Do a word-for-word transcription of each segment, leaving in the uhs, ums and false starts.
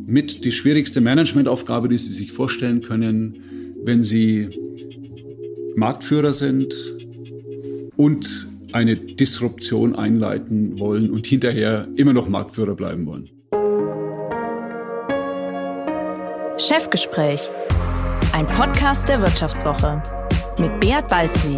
mit die schwierigste Managementaufgabe, die Sie sich vorstellen können, wenn Sie Marktführer sind und eine Disruption einleiten wollen und hinterher immer noch Marktführer bleiben wollen. Chefgespräch, ein Podcast der Wirtschaftswoche mit Beat Balzli.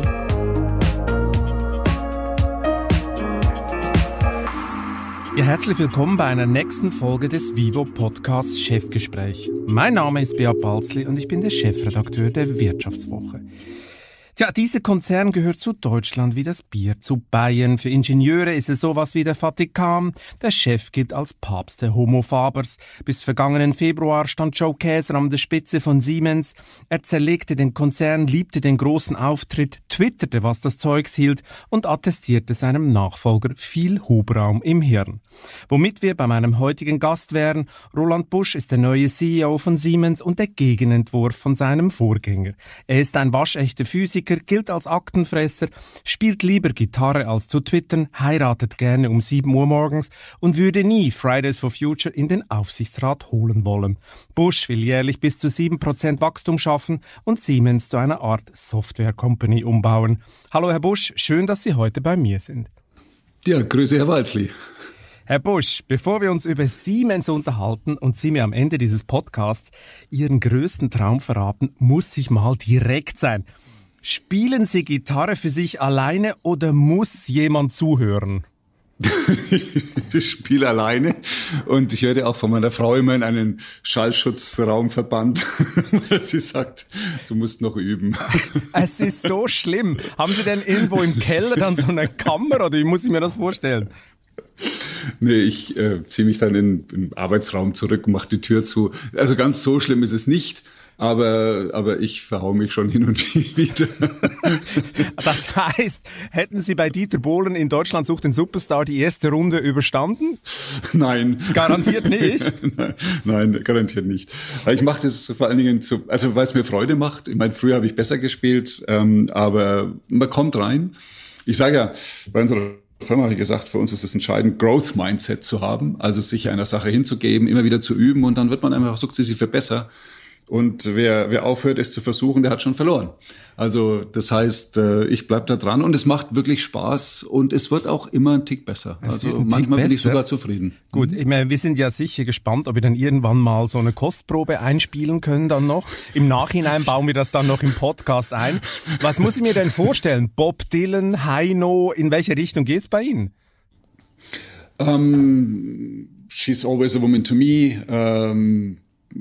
Ja, herzlich willkommen bei einer nächsten Folge des Vivo Podcasts Chefgespräch. Mein Name ist Beat Balzli und ich bin der Chefredakteur der Wirtschaftswoche. Tja, dieser Konzern gehört zu Deutschland wie das Bier zu Bayern. Für Ingenieure ist es sowas wie der Vatikan. Der Chef gilt als Papst der Homo Fabers. Bis vergangenen Februar stand Joe Käser an der Spitze von Siemens. Er zerlegte den Konzern, liebte den großen Auftritt, twitterte, was das Zeugs hielt und attestierte seinem Nachfolger viel Hubraum im Hirn. Womit wir bei meinem heutigen Gast wären: Roland Busch ist der neue C E O von Siemens und der Gegenentwurf von seinem Vorgänger. Er ist ein waschechter Physiker, gilt als Aktenfresser, spielt lieber Gitarre als zu twittern, heiratet gerne um sieben Uhr morgens und würde nie Fridays for Future in den Aufsichtsrat holen wollen. Busch will jährlich bis zu sieben Prozent Wachstum schaffen und Siemens zu einer Art Software-Company umbauen. Hallo Herr Busch, schön, dass Sie heute bei mir sind. Ja, grüße Herr Balzli. Herr Busch, bevor wir uns über Siemens unterhalten und Sie mir am Ende dieses Podcasts Ihren größten Traum verraten, muss ich mal direkt sein. Spielen Sie Gitarre für sich alleine oder muss jemand zuhören? Ich spiele alleine und ich werde auch von meiner Frau immer in einen Schallschutzraum verbannt, weil sie sagt, du musst noch üben. Es ist so schlimm. Haben Sie denn irgendwo im Keller dann so eine Kammer oder wie muss ich mir das vorstellen? Nee, ich äh, ziehe mich dann in den Arbeitsraum zurück und mache die Tür zu. Also ganz so schlimm ist es nicht. Aber, aber ich verhau mich schon hin und wieder. Das heißt, hätten Sie bei Dieter Bohlen in Deutschland sucht den Superstar die erste Runde überstanden? Nein. Garantiert nicht? Nein, nein, garantiert nicht. Ich mache das vor allen Dingen, zu, also weil es mir Freude macht. Ich meine, früher habe ich besser gespielt, ähm, aber man kommt rein. Ich sage ja, bei unserer Firma habe ich gesagt, für uns ist es entscheidend, Growth Mindset zu haben, also sich einer Sache hinzugeben, immer wieder zu üben und dann wird man einfach sukzessive besser. Und wer, wer aufhört, es zu versuchen, der hat schon verloren. Also das heißt, ich bleib da dran und es macht wirklich Spaß und es wird auch immer ein Tick besser. Es also ein manchmal Tick bin ich besser. sogar zufrieden. Gut, ich meine, wir sind ja sicher gespannt, ob wir dann irgendwann mal so eine Kostprobe einspielen können dann noch. Im Nachhinein bauen wir das dann noch im Podcast ein. Was muss ich mir denn vorstellen? Bob Dylan, Heino, in welche Richtung geht's bei Ihnen? Um, she's always a woman to me. Um,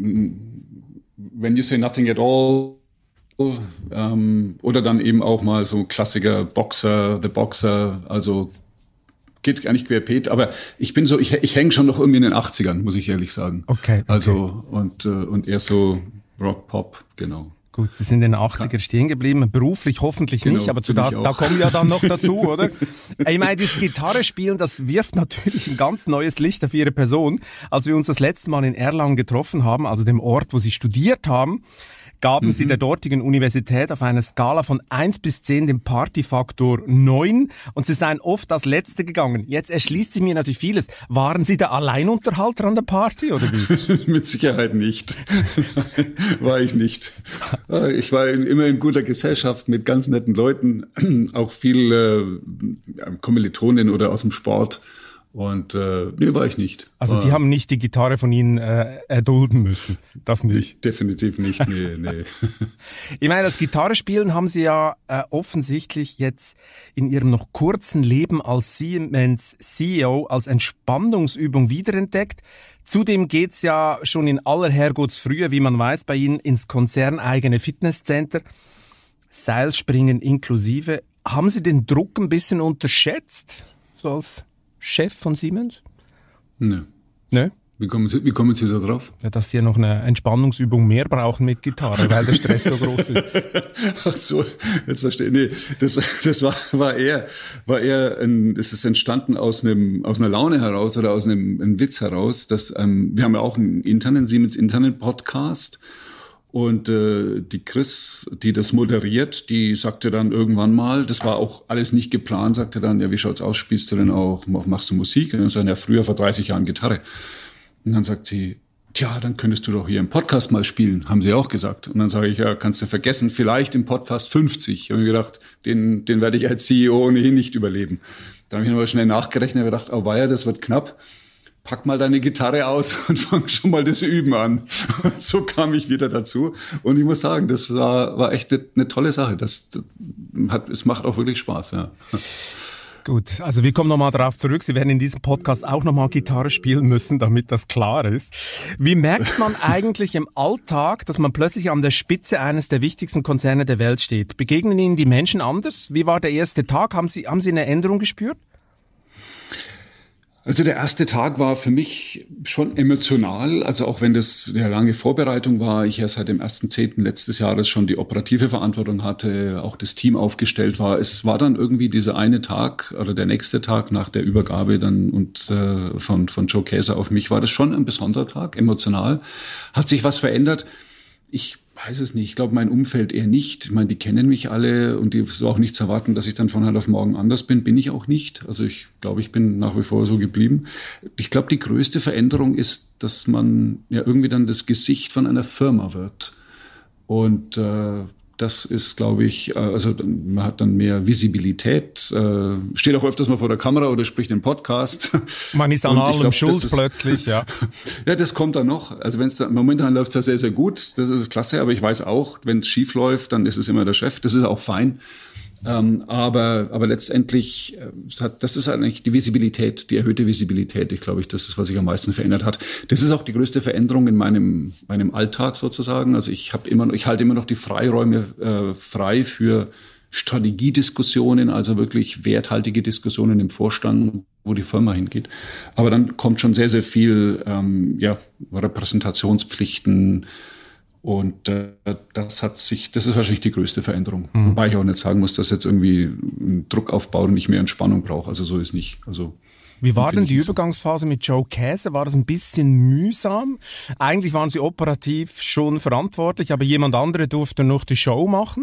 When you say nothing at all, ähm, oder dann eben auch mal so Klassiker, Boxer, The Boxer, also geht eigentlich querbeet, aber ich bin so, ich, ich hänge schon noch irgendwie in den achtzigern, muss ich ehrlich sagen. Okay. okay. Also, und, äh, und eher so Rock, Pop, genau. Gut, Sie sind in den achtziger stehen geblieben, beruflich hoffentlich genau, nicht, aber zu da, da kommen wir ja dann noch dazu, oder? Ich meine, das Gitarrespielen, das wirft natürlich ein ganz neues Licht auf Ihre Person. Als wir uns das letzte Mal in Erlangen getroffen haben, also dem Ort, wo Sie studiert haben, gaben mhm. Sie der dortigen Universität auf einer Skala von eins bis zehn den Partyfaktor neun und Sie seien oft als Letzte gegangen. Jetzt erschließt sich mir natürlich vieles. Waren Sie der Alleinunterhalter an der Party oder wie? Mit Sicherheit nicht. War ich nicht. Ich war in, immer in guter Gesellschaft mit ganz netten Leuten, auch viel äh, Kommilitonen oder aus dem Sport. Und äh, nee, war ich nicht. Also die war, haben nicht die Gitarre von Ihnen äh, erdulden müssen, das nicht? Ich, definitiv nicht, nee, nee. Ich meine, das Gitarrespielen haben Sie ja äh, offensichtlich jetzt in Ihrem noch kurzen Leben als Siemens C E O als Entspannungsübung wiederentdeckt. Zudem geht's ja schon in aller Herrgottsfrühe, wie man weiß, bei Ihnen ins konzerneigene Fitnesscenter, Seilspringen inklusive. Haben Sie den Druck ein bisschen unterschätzt, so als Chef von Siemens? Ne. Ne? Wie kommen Sie, wie kommen Sie da drauf? Ja, dass Sie noch eine Entspannungsübung mehr brauchen mit Gitarre, weil der Stress so groß ist. Ach so, jetzt verstehe ich. Nee, das, das war, war eher, war eher ein, das ist entstanden aus einem, aus einer Laune heraus oder aus einem, einem Witz heraus, dass, ähm, wir haben ja auch einen internen Siemens internen Podcast. Und äh, die Chris, die das moderiert, die sagte dann irgendwann mal, das war auch alles nicht geplant, sagte dann, ja, wie schaut's aus, spielst du denn auch, machst du Musik? Und dann sagte, ja, früher vor dreißig Jahren Gitarre. Und dann sagt sie, tja, dann könntest du doch hier im Podcast mal spielen, haben sie auch gesagt. Und dann sage ich, ja, kannst du vergessen, vielleicht im Podcast fünfzig. Ich habe mir gedacht, den, den werde ich als C E O ohnehin nicht überleben. Dann habe ich aber schnell nachgerechnet und gedacht, oh weia, das wird knapp. Pack mal deine Gitarre aus und fang schon mal das Üben an. Und so kam ich wieder dazu. Und ich muss sagen, das war, war echt eine, eine tolle Sache. Das, das hat, es macht auch wirklich Spaß, ja. Gut, also wir kommen nochmal darauf zurück. Sie werden in diesem Podcast auch nochmal Gitarre spielen müssen, damit das klar ist. Wie merkt man eigentlich im Alltag, dass man plötzlich an der Spitze eines der wichtigsten Konzerne der Welt steht? Begegnen Ihnen die Menschen anders? Wie war der erste Tag? Haben Sie, haben Sie eine Änderung gespürt? Also der erste Tag war für mich schon emotional, also auch wenn das eine lange Vorbereitung war, ich ja seit dem ersten Zehnten letztes Jahres schon die operative Verantwortung hatte, auch das Team aufgestellt war. Es war dann irgendwie dieser eine Tag oder der nächste Tag nach der Übergabe dann und äh, von, von Joe Käser auf mich war das schon ein besonderer Tag, emotional. Hat sich was verändert? Ich weiß es nicht. Ich glaube, mein Umfeld eher nicht. Ich meine, die kennen mich alle und die ist auch nicht zu erwarten, dass ich dann von heute auf morgen anders bin. Bin ich auch nicht. Also ich glaube, ich bin nach wie vor so geblieben. Ich glaube, die größte Veränderung ist, dass man ja irgendwie dann das Gesicht von einer Firma wird. Und äh, das ist, glaube ich, also man hat dann mehr Visibilität, äh, steht auch öfters mal vor der Kamera oder spricht im Podcast. Man ist an allem schuld plötzlich, ja. Ja, das kommt dann noch. Also wenn es da, momentan läuft es ja sehr, sehr gut, das ist klasse, aber ich weiß auch, wenn es schief läuft, dann ist es immer der Chef, das ist auch fein. Ähm, aber, aber letztendlich, äh, hat, das ist eigentlich die Visibilität, die erhöhte Visibilität. Ich glaube, ich, das ist, was sich am meisten verändert hat. Das ist auch die größte Veränderung in meinem, meinem Alltag sozusagen. Also ich habe immer, ich halte immer noch die Freiräume äh, frei für Strategiediskussionen, also wirklich werthaltige Diskussionen im Vorstand, wo die Firma hingeht. Aber dann kommt schon sehr, sehr viel, ähm, ja, Repräsentationspflichten. Und äh, das hat sich, das ist wahrscheinlich die größte Veränderung. Mhm. Wobei ich auch nicht sagen muss, dass jetzt irgendwie ein Druck aufbaut und ich mehr Entspannung brauche. Also so ist nicht. Also wie war denn die Übergangsphase mit Joe Käser? War das ein bisschen mühsam? Eigentlich waren Sie operativ schon verantwortlich, aber jemand andere durfte noch die Show machen?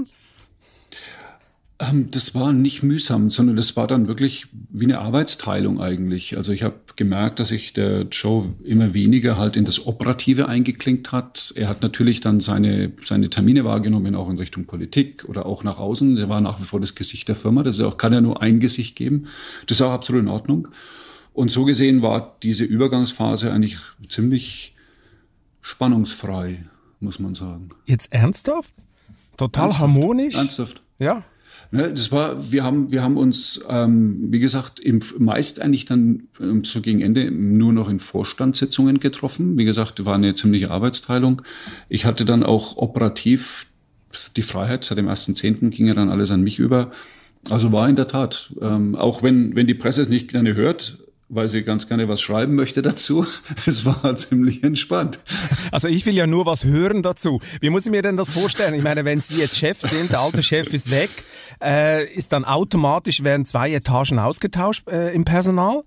Ähm, das war nicht mühsam, sondern das war dann wirklich wie eine Arbeitsteilung eigentlich. Also ich habe gemerkt, dass sich der Joe immer weniger halt in das Operative eingeklinkt hat. Er hat natürlich dann seine, seine Termine wahrgenommen, auch in Richtung Politik oder auch nach außen. Er war nach wie vor das Gesicht der Firma. Das ist auch, kann ja nur ein Gesicht geben. Das ist auch absolut in Ordnung. Und so gesehen war diese Übergangsphase eigentlich ziemlich spannungsfrei, muss man sagen. Jetzt ernsthaft? Total ernsthaft, harmonisch? Ernsthaft. Ja. Ne, das war, wir haben, wir haben uns, ähm, wie gesagt, im, meist eigentlich dann ähm, so gegen Ende nur noch in Vorstandssitzungen getroffen. Wie gesagt, war eine ziemliche Arbeitsteilung. Ich hatte dann auch operativ die Freiheit. Seit dem ersten Zehnten ging ja dann alles an mich über. Also war in der Tat, ähm, auch wenn, wenn die Presse es nicht gerne hört, weil sie ganz gerne was schreiben möchte dazu. Es war ziemlich entspannt. Also ich will ja nur was hören dazu. Wie muss ich mir denn das vorstellen? Ich meine, wenn Sie jetzt Chef sind, der alte Chef ist weg, äh, ist dann automatisch, werden zwei Etagen ausgetauscht äh, im Personal?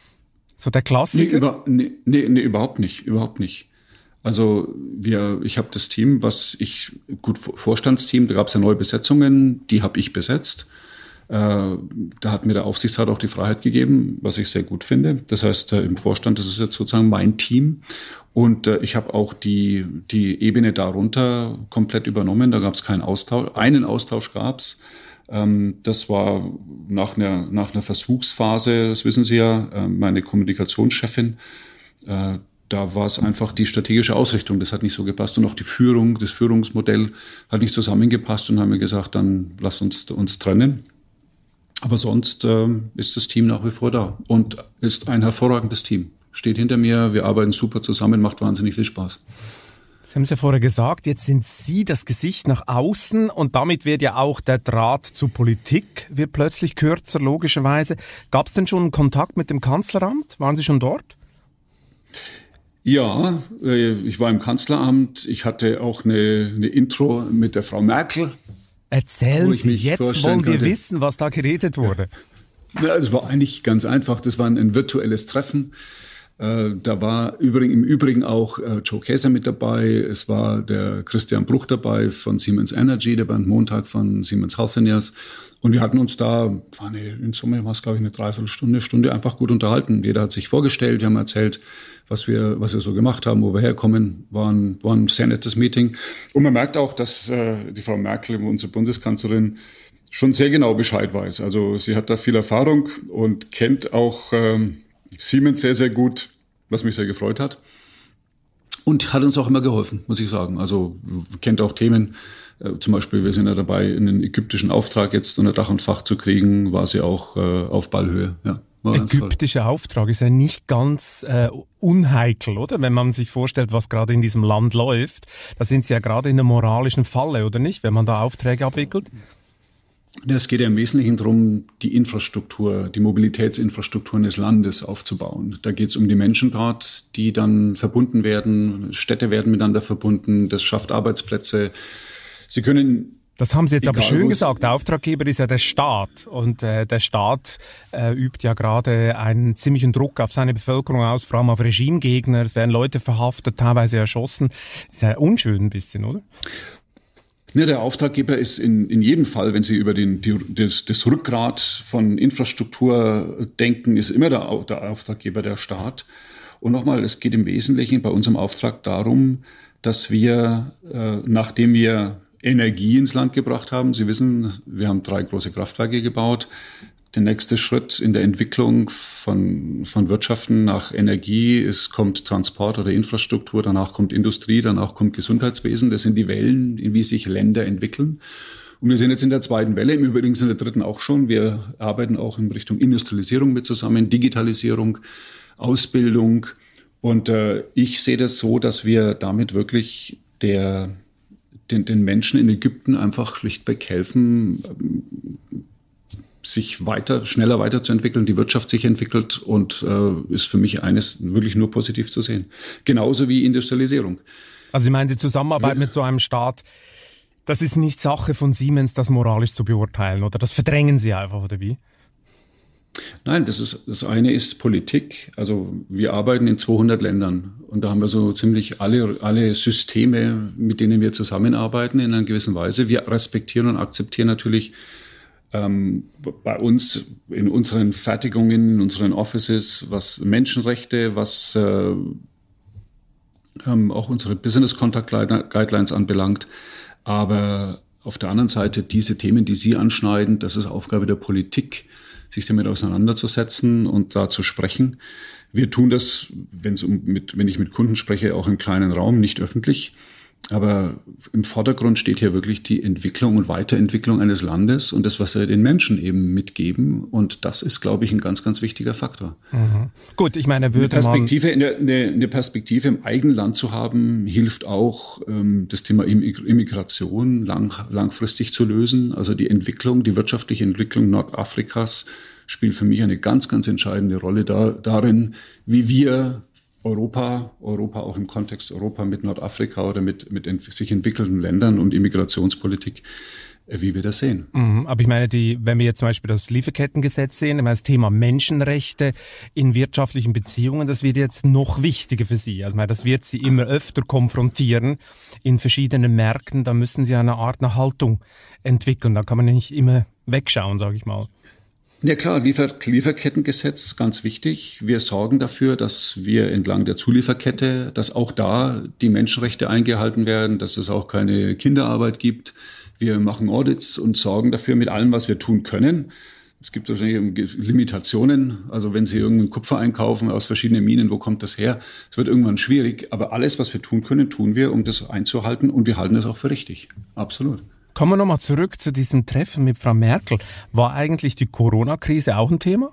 So der Klassiker? Nee, über, nee, nee, nee, überhaupt nicht, überhaupt nicht. Also wir, ich habe das Team, was ich, gut, Vorstandsteam, da gab es ja neue Besetzungen, die habe ich besetzt. Äh, da hat mir der Aufsichtsrat auch die Freiheit gegeben, was ich sehr gut finde. Das heißt, äh, im Vorstand, das ist jetzt sozusagen mein Team. Und äh, ich habe auch die, die Ebene darunter komplett übernommen. Da gab es keinen Austausch. Einen Austausch gab es. Ähm, das war nach einer, nach einer Versuchsphase, das wissen Sie ja, äh, meine Kommunikationschefin. Äh, da war es einfach die strategische Ausrichtung, das hat nicht so gepasst. Und auch die Führung, das Führungsmodell hat nicht zusammengepasst und haben mir gesagt, dann lass uns uns trennen. Aber sonst äh, ist das Team nach wie vor da und ist ein hervorragendes Team. Steht hinter mir, wir arbeiten super zusammen, macht wahnsinnig viel Spaß. Sie haben es ja vorher gesagt, jetzt sind Sie das Gesicht nach außen und damit wird ja auch der Draht zur Politik wird plötzlich kürzer, logischerweise. Gab es denn schon einen Kontakt mit dem Kanzleramt? Waren Sie schon dort? Ja, ich war im Kanzleramt. Ich hatte auch eine, eine Intro mit der Frau Merkel. Erzählen Sie, jetzt wollen wir konnte. wissen, was da geredet wurde. Ja, es war eigentlich ganz einfach. Das war ein, ein virtuelles Treffen. Äh, da war übrigens, im Übrigen auch äh, Joe Käser mit dabei. Es war der Christian Bruch dabei von Siemens Energy, der Bernd Montag von Siemens Healthineers. Und wir hatten uns da, war eine, in Summe war es, glaube ich, eine Dreiviertelstunde, Stunde einfach gut unterhalten. Jeder hat sich vorgestellt, wir haben erzählt, was wir, was wir so gemacht haben, wo wir herkommen. War ein, war ein sehr nettes Meeting. Und man merkt auch, dass äh, die Frau Merkel, unsere Bundeskanzlerin, schon sehr genau Bescheid weiß. Also sie hat da viel Erfahrung und kennt auch ähm, Siemens sehr, sehr gut, was mich sehr gefreut hat. Und hat uns auch immer geholfen, muss ich sagen. Also kennt auch Themen. Äh, zum Beispiel, wir sind ja dabei, einen ägyptischen Auftrag jetzt unter Dach und Fach zu kriegen, war sie auch äh, auf Ballhöhe. Ja, ägyptischer Auftrag ist ja nicht ganz äh, unheikel, oder? Wenn man sich vorstellt, was gerade in diesem Land läuft, da sind sie ja gerade in einer moralischen Falle, oder nicht, wenn man da Aufträge abwickelt? Es geht ja im Wesentlichen darum, die Infrastruktur, die Mobilitätsinfrastrukturen des Landes aufzubauen. Da geht es um die Menschen dort, die dann verbunden werden. Städte werden miteinander verbunden. Das schafft Arbeitsplätze. Sie können... Das haben Sie jetzt aber schön gesagt. Der Auftraggeber ist ja der Staat. Und äh, der Staat äh, übt ja gerade einen ziemlichen Druck auf seine Bevölkerung aus, vor allem auf Regimegegner. Es werden Leute verhaftet, teilweise erschossen. Ist ja unschön ein bisschen, oder? Ja, der Auftraggeber ist in, in jedem Fall, wenn Sie über den, die, das, das Rückgrat von Infrastruktur denken, ist immer der, der Auftraggeber der Staat. Und nochmal, es geht im Wesentlichen bei unserem Auftrag darum, dass wir, äh, nachdem wir Energie ins Land gebracht haben, Sie wissen, wir haben drei große Kraftwerke gebaut. Der nächste Schritt in der Entwicklung von, von Wirtschaften nach Energie ist, kommt Transport oder Infrastruktur, danach kommt Industrie, danach kommt Gesundheitswesen. Das sind die Wellen, in wie sich Länder entwickeln. Und wir sind jetzt in der zweiten Welle, im Übrigen in der dritten auch schon. Wir arbeiten auch in Richtung Industrialisierung mit zusammen, Digitalisierung, Ausbildung. Und äh, ich sehe das so, dass wir damit wirklich der, den, den Menschen in Ägypten einfach schlichtweg helfen, sich weiter, schneller weiterzuentwickeln, die Wirtschaft sich entwickelt und äh, ist für mich eines wirklich nur positiv zu sehen. Genauso wie Industrialisierung. Also ich meine, die Zusammenarbeit mit so einem Staat, das ist nicht Sache von Siemens, das moralisch zu beurteilen, oder das verdrängen Sie einfach, oder wie? Nein, das ist, das eine ist Politik. Also wir arbeiten in zweihundert Ländern und da haben wir so ziemlich alle, alle Systeme, mit denen wir zusammenarbeiten in einer gewissen Weise. Wir respektieren und akzeptieren natürlich bei uns in unseren Fertigungen, in unseren Offices, was Menschenrechte, was äh, ähm, auch unsere Business Conduct Guidelines anbelangt. Aber auf der anderen Seite diese Themen, die Sie anschneiden, das ist Aufgabe der Politik, sich damit auseinanderzusetzen und da zu sprechen. Wir tun das, wenn's um mit, wenn ich mit Kunden spreche, auch im kleinen Raum, nicht öffentlich. Aber im Vordergrund steht hier wirklich die Entwicklung und Weiterentwicklung eines Landes und das, was wir den Menschen eben mitgeben. Und das ist, glaube ich, ein ganz, ganz wichtiger Faktor. Mhm. Gut, ich meine, würde eine Perspektive, man eine, eine Perspektive im eigenen Land zu haben, hilft auch, ähm, das Thema Immigration lang, langfristig zu lösen. Also die Entwicklung, die wirtschaftliche Entwicklung Nordafrikas spielt für mich eine ganz, ganz entscheidende Rolle da, darin, wie wir Europa, Europa auch im Kontext Europa mit Nordafrika oder mit, mit ent- sich entwickelnden Ländern und Immigrationspolitik, äh, wie wir das sehen. Mhm, aber ich meine, die, wenn wir jetzt zum Beispiel das Lieferkettengesetz sehen, das Thema Menschenrechte in wirtschaftlichen Beziehungen, das wird jetzt noch wichtiger für Sie. Also ich meine, das wird Sie immer öfter konfrontieren in verschiedenen Märkten. Da müssen Sie eine Art einer Haltung entwickeln. Da kann man nicht immer wegschauen, sage ich mal. Ja klar, Liefer- Lieferkettengesetz, ganz wichtig. Wir sorgen dafür, dass wir entlang der Zulieferkette, dass auch da die Menschenrechte eingehalten werden, dass es auch keine Kinderarbeit gibt. Wir machen Audits und sorgen dafür mit allem, was wir tun können. Es gibt wahrscheinlich Limitationen. Also wenn Sie irgendeinen Kupfer einkaufen aus verschiedenen Minen, wo kommt das her? Es wird irgendwann schwierig. Aber alles, was wir tun können, tun wir, um das einzuhalten. Und wir halten es auch für richtig. Absolut. Kommen wir nochmal zurück zu diesem Treffen mit Frau Merkel. War eigentlich die Corona-Krise auch ein Thema?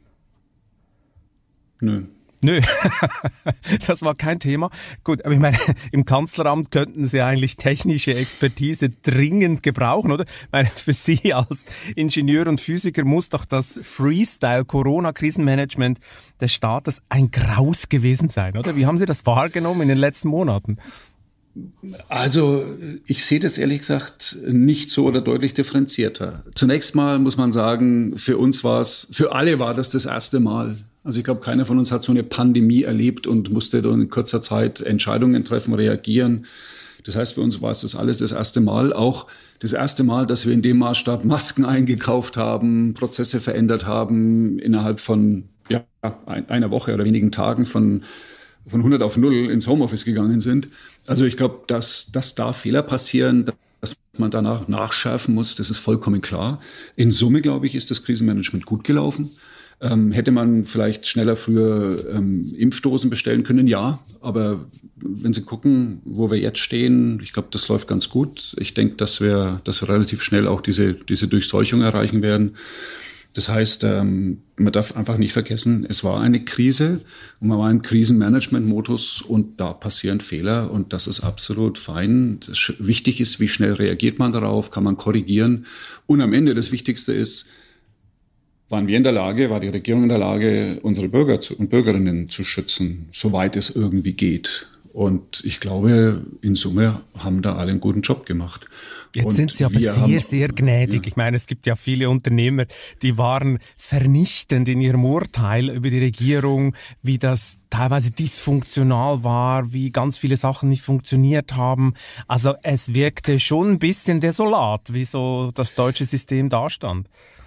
Nö. Nö, das war kein Thema. Gut, aber ich meine, im Kanzleramt könnten Sie eigentlich technische Expertise dringend gebrauchen, oder? Ich meine, für Sie als Ingenieur und Physiker muss doch das Freestyle-Corona-Krisenmanagement des Staates ein Graus gewesen sein, oder? Wie haben Sie das wahrgenommen in den letzten Monaten? Also ich sehe das ehrlich gesagt nicht so oder deutlich differenzierter. Zunächst mal muss man sagen, für uns war es, für alle war das das erste Mal, Also ich glaube, keiner von uns hat so eine Pandemie erlebt und musste dann in kurzer Zeit Entscheidungen treffen, reagieren. Das heißt, für uns war es das alles das erste Mal, auch das erste Mal, dass wir in dem Maßstab Masken eingekauft haben, Prozesse verändert haben, innerhalb von ja, einer Woche oder wenigen Tagen von, von hundert auf null ins Homeoffice gegangen sind. Also ich glaube, dass, dass da Fehler passieren, dass man danach nachschärfen muss, das ist vollkommen klar. In Summe, glaube ich, ist das Krisenmanagement gut gelaufen. Ähm, hätte man vielleicht schneller, früher ähm, Impfdosen bestellen können? Ja, aber wenn Sie gucken, wo wir jetzt stehen, ich glaube, das läuft ganz gut. Ich denke, dass wir, dass wir relativ schnell auch diese, diese Durchseuchung erreichen werden. Das heißt, ähm, man darf einfach nicht vergessen, es war eine Krise und man war im Krisenmanagement-Modus und da passieren Fehler und das ist absolut fein. Das wichtig ist, wie schnell reagiert man darauf, kann man korrigieren und am Ende das Wichtigste ist, waren wir in der Lage, war die Regierung in der Lage, unsere Bürger zu, und Bürgerinnen zu schützen, soweit es irgendwie geht. Und ich glaube, in Summe haben da alle einen guten Job gemacht. Jetzt und sind Sie aber sehr, haben, sehr gnädig. Ja. Ich meine, es gibt ja viele Unternehmer, die waren vernichtend in ihrem Urteil über die Regierung, wie das teilweise dysfunktional war, wie ganz viele Sachen nicht funktioniert haben. Also es wirkte schon ein bisschen desolat, wie so das deutsche System dastand.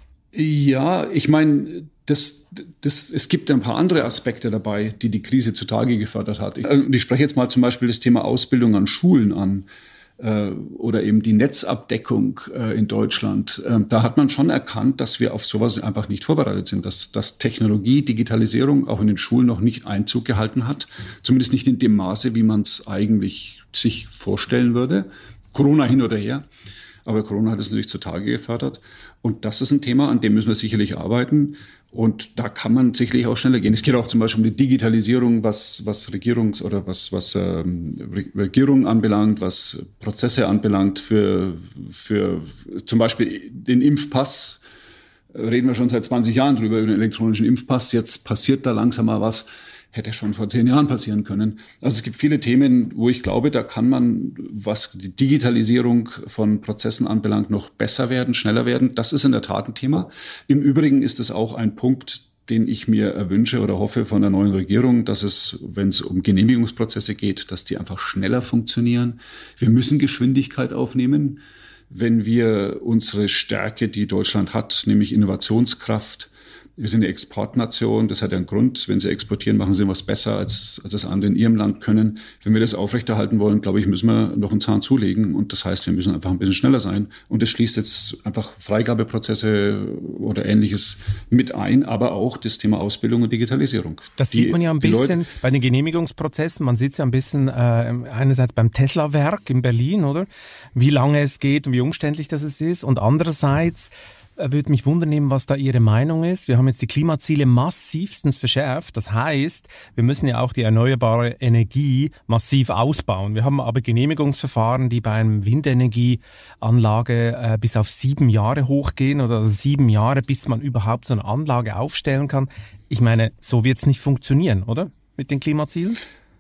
Ja, ich meine, das, das, es gibt ein paar andere Aspekte dabei, die die Krise zutage gefördert hat. Ich, ich spreche jetzt mal zum Beispiel das Thema Ausbildung an Schulen an äh, oder eben die Netzabdeckung äh, in Deutschland. Äh, da hat man schon erkannt, dass wir auf sowas einfach nicht vorbereitet sind, dass, dass Technologie, Digitalisierung auch in den Schulen noch nicht Einzug gehalten hat, zumindest nicht in dem Maße, wie man es eigentlich sich vorstellen würde. Corona hin oder her. Aber Corona hat es natürlich zutage gefördert. Und das ist ein Thema, an dem müssen wir sicherlich arbeiten. Und da kann man sicherlich auch schneller gehen. Es geht auch zum Beispiel um die Digitalisierung, was, was Regierungs- oder was, was ähm, Regierung anbelangt, was Prozesse anbelangt. Für, für zum Beispiel den Impfpass reden wir schon seit zwanzig Jahren drüber, über den elektronischen Impfpass. Jetzt passiert da langsam mal was. Hätte schon vor zehn Jahren passieren können. Also es gibt viele Themen, wo ich glaube, da kann man, was die Digitalisierung von Prozessen anbelangt, noch besser werden, schneller werden. Das ist in der Tat ein Thema. Im Übrigen ist es auch ein Punkt, den ich mir erwünsche oder hoffe von der neuen Regierung, dass es, wenn es um Genehmigungsprozesse geht, dass die einfach schneller funktionieren. Wir müssen Geschwindigkeit aufnehmen, wenn wir unsere Stärke, die Deutschland hat, nämlich Innovationskraft. Wir sind eine Exportnation, das hat ja einen Grund. Wenn sie exportieren, machen sie was besser, als, als das andere in ihrem Land können. Wenn wir das aufrechterhalten wollen, glaube ich, müssen wir noch einen Zahn zulegen. Und das heißt, wir müssen einfach ein bisschen schneller sein. Und das schließt jetzt einfach Freigabeprozesse oder Ähnliches mit ein, aber auch das Thema Ausbildung und Digitalisierung. Das die, sieht man ja ein bisschen Leute, bei den Genehmigungsprozessen. Man sieht es ja ein bisschen äh, einerseits beim Tesla-Werk in Berlin, oder? Wie lange es geht und wie umständlich das ist. Und andererseits würde mich wundern, was da Ihre Meinung ist. Wir haben jetzt die Klimaziele massivstens verschärft. Das heißt, wir müssen ja auch die erneuerbare Energie massiv ausbauen. Wir haben aber Genehmigungsverfahren, die bei einer Windenergieanlage äh, bis auf sieben Jahre hochgehen oder also sieben Jahre, bis man überhaupt so eine Anlage aufstellen kann. Ich meine, so wird es nicht funktionieren, oder? Mit den Klimazielen?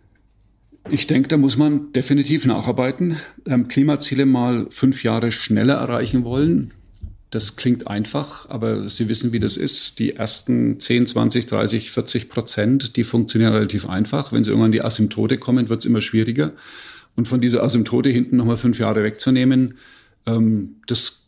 Ich denke, da muss man definitiv nacharbeiten. Ähm, Klimaziele mal fünf Jahre schneller erreichen wollen. Das klingt einfach, aber Sie wissen, wie das ist. Die ersten zehn, zwanzig, dreißig, vierzig Prozent, die funktionieren relativ einfach. Wenn Sie irgendwann in die Asymptote kommen, wird es immer schwieriger. Und von dieser Asymptote hinten nochmal fünf Jahre wegzunehmen, ähm, das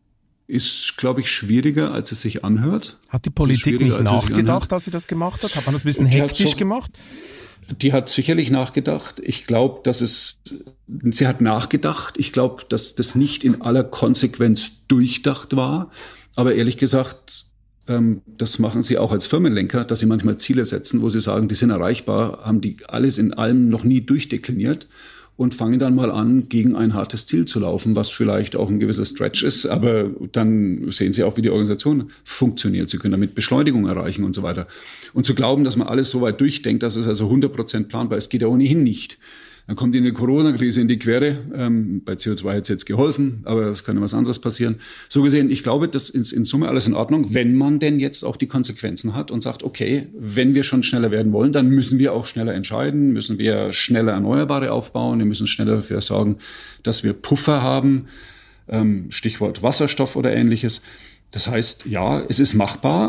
ist, glaube ich, schwieriger, als es sich anhört. Hat die Politik nicht nachgedacht, als sie das gemacht hat? Hat man das ein bisschen hektisch so gemacht? Die hat sicherlich nachgedacht. Ich glaube, dass es, sie hat nachgedacht. Ich glaube, dass das nicht in aller Konsequenz durchdacht war. Aber ehrlich gesagt, ähm, das machen sie auch als Firmenlenker, dass sie manchmal Ziele setzen, wo sie sagen, die sind erreichbar, haben die alles in allem noch nie durchdekliniert und fangen dann mal an, gegen ein hartes Ziel zu laufen, was vielleicht auch ein gewisser Stretch ist. Aber dann sehen sie auch, wie die Organisation funktioniert. Sie können damit Beschleunigung erreichen und so weiter. Und zu glauben, dass man alles so weit durchdenkt, dass es also hundert Prozent planbar ist, geht ja ohnehin nicht. Dann kommt die Corona-Krise in die Quere. Ähm, bei C O zwei hat es jetzt geholfen, aber es kann ja was anderes passieren. So gesehen, ich glaube, das ist in Summe alles in Ordnung, wenn man denn jetzt auch die Konsequenzen hat und sagt, okay, wenn wir schon schneller werden wollen, dann müssen wir auch schneller entscheiden, müssen wir schneller Erneuerbare aufbauen, wir müssen schneller dafür sorgen, dass wir Puffer haben, ähm, Stichwort Wasserstoff oder Ähnliches. Das heißt, ja, es ist machbar,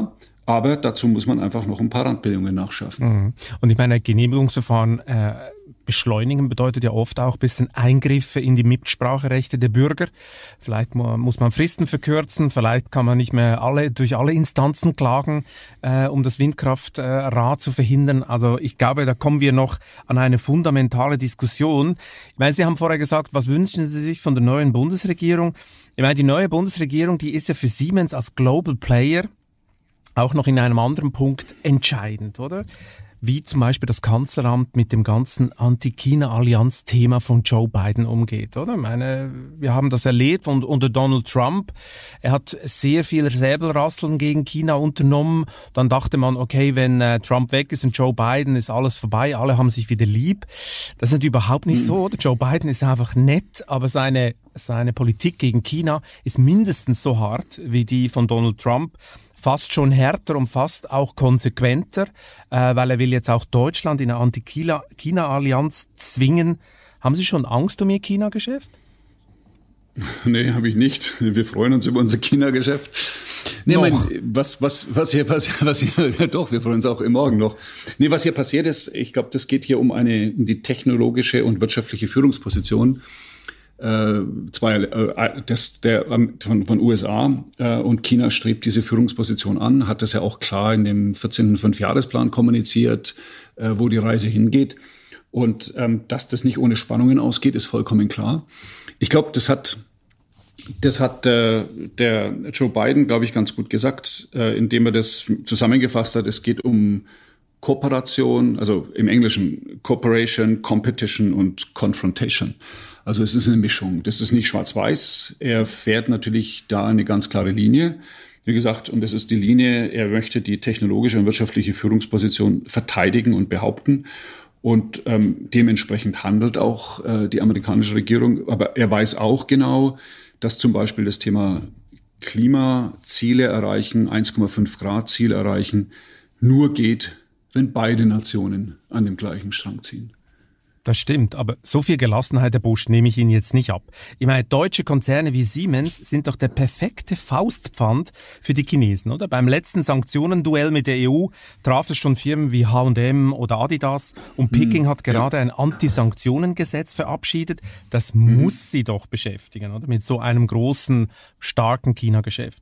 Aber dazu muss man einfach noch ein paar Randbedingungen nachschaffen. Und ich meine, Genehmigungsverfahren äh, beschleunigen bedeutet ja oft auch ein bisschen Eingriffe in die Mitspracherechte der Bürger. Vielleicht muss man Fristen verkürzen, vielleicht kann man nicht mehr alle durch alle Instanzen klagen, äh, um das Windkraftrad zu verhindern. Also ich glaube, da kommen wir noch an eine fundamentale Diskussion. Ich meine, Sie haben vorher gesagt, was wünschen Sie sich von der neuen Bundesregierung? Ich meine, die neue Bundesregierung, die ist ja für Siemens als Global Player auch noch in einem anderen Punkt entscheidend, oder? Wie zum Beispiel das Kanzleramt mit dem ganzen Anti-China-Allianz-Thema von Joe Biden umgeht, oder? Ich meine, wir haben das erlebt und unter Donald Trump. Er hat sehr viel Säbelrasseln gegen China unternommen. Dann dachte man, okay, wenn äh, Trump weg ist und Joe Biden, ist alles vorbei, alle haben sich wieder lieb. Das ist überhaupt nicht so, oder? Joe Biden ist einfach nett, aber seine, seine Politik gegen China ist mindestens so hart wie die von Donald Trump. Fast schon härter und fast auch konsequenter, äh, weil er will jetzt auch Deutschland in eine Anti-China-Allianz zwingen. Haben Sie schon Angst um Ihr China-Geschäft? Nee, habe ich nicht. Wir freuen uns über unser China-Geschäft. Nee, mein, was, was, was hier passiert, was hier, ja doch, wir freuen uns auch im Morgen noch. Nee, was hier passiert ist, ich glaube, das geht hier um eine, um die technologische und wirtschaftliche Führungsposition. Äh, zwei, äh, das, der, von, von U S A äh, und China strebt diese Führungsposition an, hat das ja auch klar in dem vierzehnten Fünfjahresplan kommuniziert, äh, wo die Reise hingeht. Und ähm, dass das nicht ohne Spannungen ausgeht, ist vollkommen klar. Ich glaube, das hat, das hat äh, der Joe Biden, glaube ich, ganz gut gesagt, äh, indem er das zusammengefasst hat. Es geht um Kooperation, also im Englischen Cooperation, Competition und Confrontation. Also es ist eine Mischung. Das ist nicht schwarz-weiß. Er fährt natürlich da eine ganz klare Linie. Wie gesagt, und das ist die Linie, er möchte die technologische und wirtschaftliche Führungsposition verteidigen und behaupten. Und ähm, dementsprechend handelt auch äh, die amerikanische Regierung. Aber er weiß auch genau, dass zum Beispiel das Thema Klimaziele erreichen, eins Komma fünf Grad Ziel erreichen, nur geht, wenn beide Nationen an dem gleichen Strang ziehen. Das stimmt, aber so viel Gelassenheit, Herr Busch, nehme ich Ihnen jetzt nicht ab. Ich meine, deutsche Konzerne wie Siemens sind doch der perfekte Faustpfand für die Chinesen, oder? Beim letzten Sanktionenduell mit der E U traf es schon Firmen wie H und M oder Adidas und Peking hm, hat gerade ja. ein Anti-Sanktionen-Gesetz verabschiedet. Das hm. muss sie doch beschäftigen, oder? Mit so einem großen, starken China-Geschäft.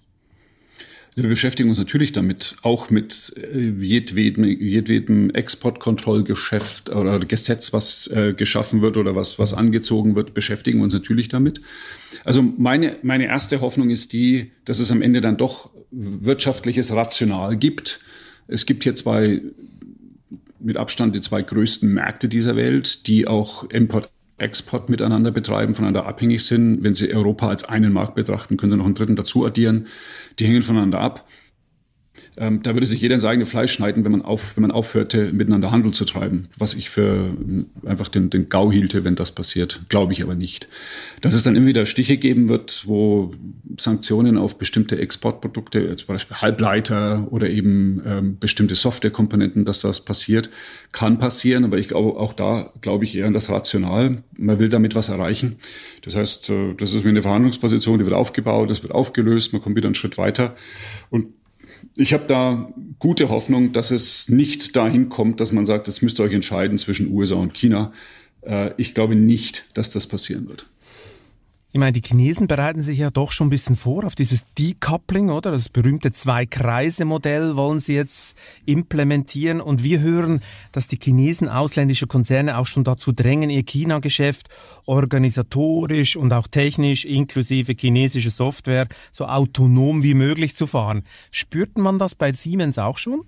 Wir beschäftigen uns natürlich damit, auch mit jedwedem, jedwedem Exportkontrollgeschäft oder Gesetz, was äh, geschaffen wird oder was, was angezogen wird, beschäftigen wir uns natürlich damit. Also meine, meine erste Hoffnung ist die, dass es am Ende dann doch wirtschaftliches Rational gibt. Es gibt hier zwei, mit Abstand die zwei größten Märkte dieser Welt, die auch Import Export miteinander betreiben, voneinander abhängig sind. Wenn Sie Europa als einen Markt betrachten, können Sie noch einen dritten dazu addieren. Die hängen voneinander ab. Ähm, da würde sich jeder ins eigene Fleisch schneiden, wenn man, auf, wenn man aufhörte, miteinander Handel zu treiben. Was ich für einfach den, den GAU hielte, wenn das passiert. Glaube ich aber nicht. Dass es dann immer wieder Stiche geben wird, wo Sanktionen auf bestimmte Exportprodukte, zum Beispiel Halbleiter oder eben ähm, bestimmte Softwarekomponenten, dass das passiert, kann passieren. Aber ich glaube, auch da glaube ich eher an das Rational. Man will damit was erreichen. Das heißt, das ist wie eine Verhandlungsposition, die wird aufgebaut, das wird aufgelöst, man kommt wieder einen Schritt weiter. Und ich habe da gute Hoffnung, dass es nicht dahin kommt, dass man sagt, jetzt müsst ihr euch entscheiden zwischen U S A und China. Äh, ich glaube nicht, dass das passieren wird. Ich meine, die Chinesen bereiten sich ja doch schon ein bisschen vor auf dieses Decoupling, oder? Das berühmte Zwei-Kreise-Modell wollen sie jetzt implementieren. Und wir hören, dass die Chinesen ausländische Konzerne auch schon dazu drängen, ihr China-Geschäft organisatorisch und auch technisch inklusive chinesische Software so autonom wie möglich zu fahren. Spürt man das bei Siemens auch schon?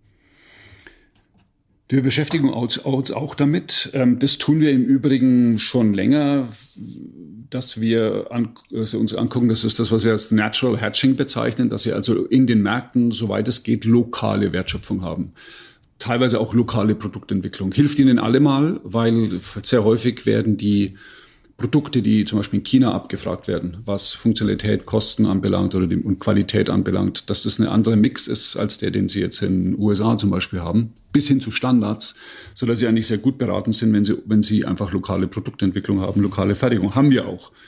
Wir beschäftigen uns auch damit. Das tun wir im Übrigen schon länger, dass wir an, also uns angucken, das ist das, was wir als Natural Hatching bezeichnen, dass wir also in den Märkten, soweit es geht, lokale Wertschöpfung haben. Teilweise auch lokale Produktentwicklung. Hilft ihnen allemal, weil sehr häufig werden die Produkte, die zum Beispiel in China abgefragt werden, was Funktionalität, Kosten anbelangt oder die, und Qualität anbelangt, dass das ein anderer Mix ist als der, den sie jetzt in den U S A zum Beispiel haben, bis hin zu Standards, sodass sie eigentlich sehr gut beraten sind, wenn sie, wenn sie einfach lokale Produktentwicklung haben, lokale Fertigung haben wir auch.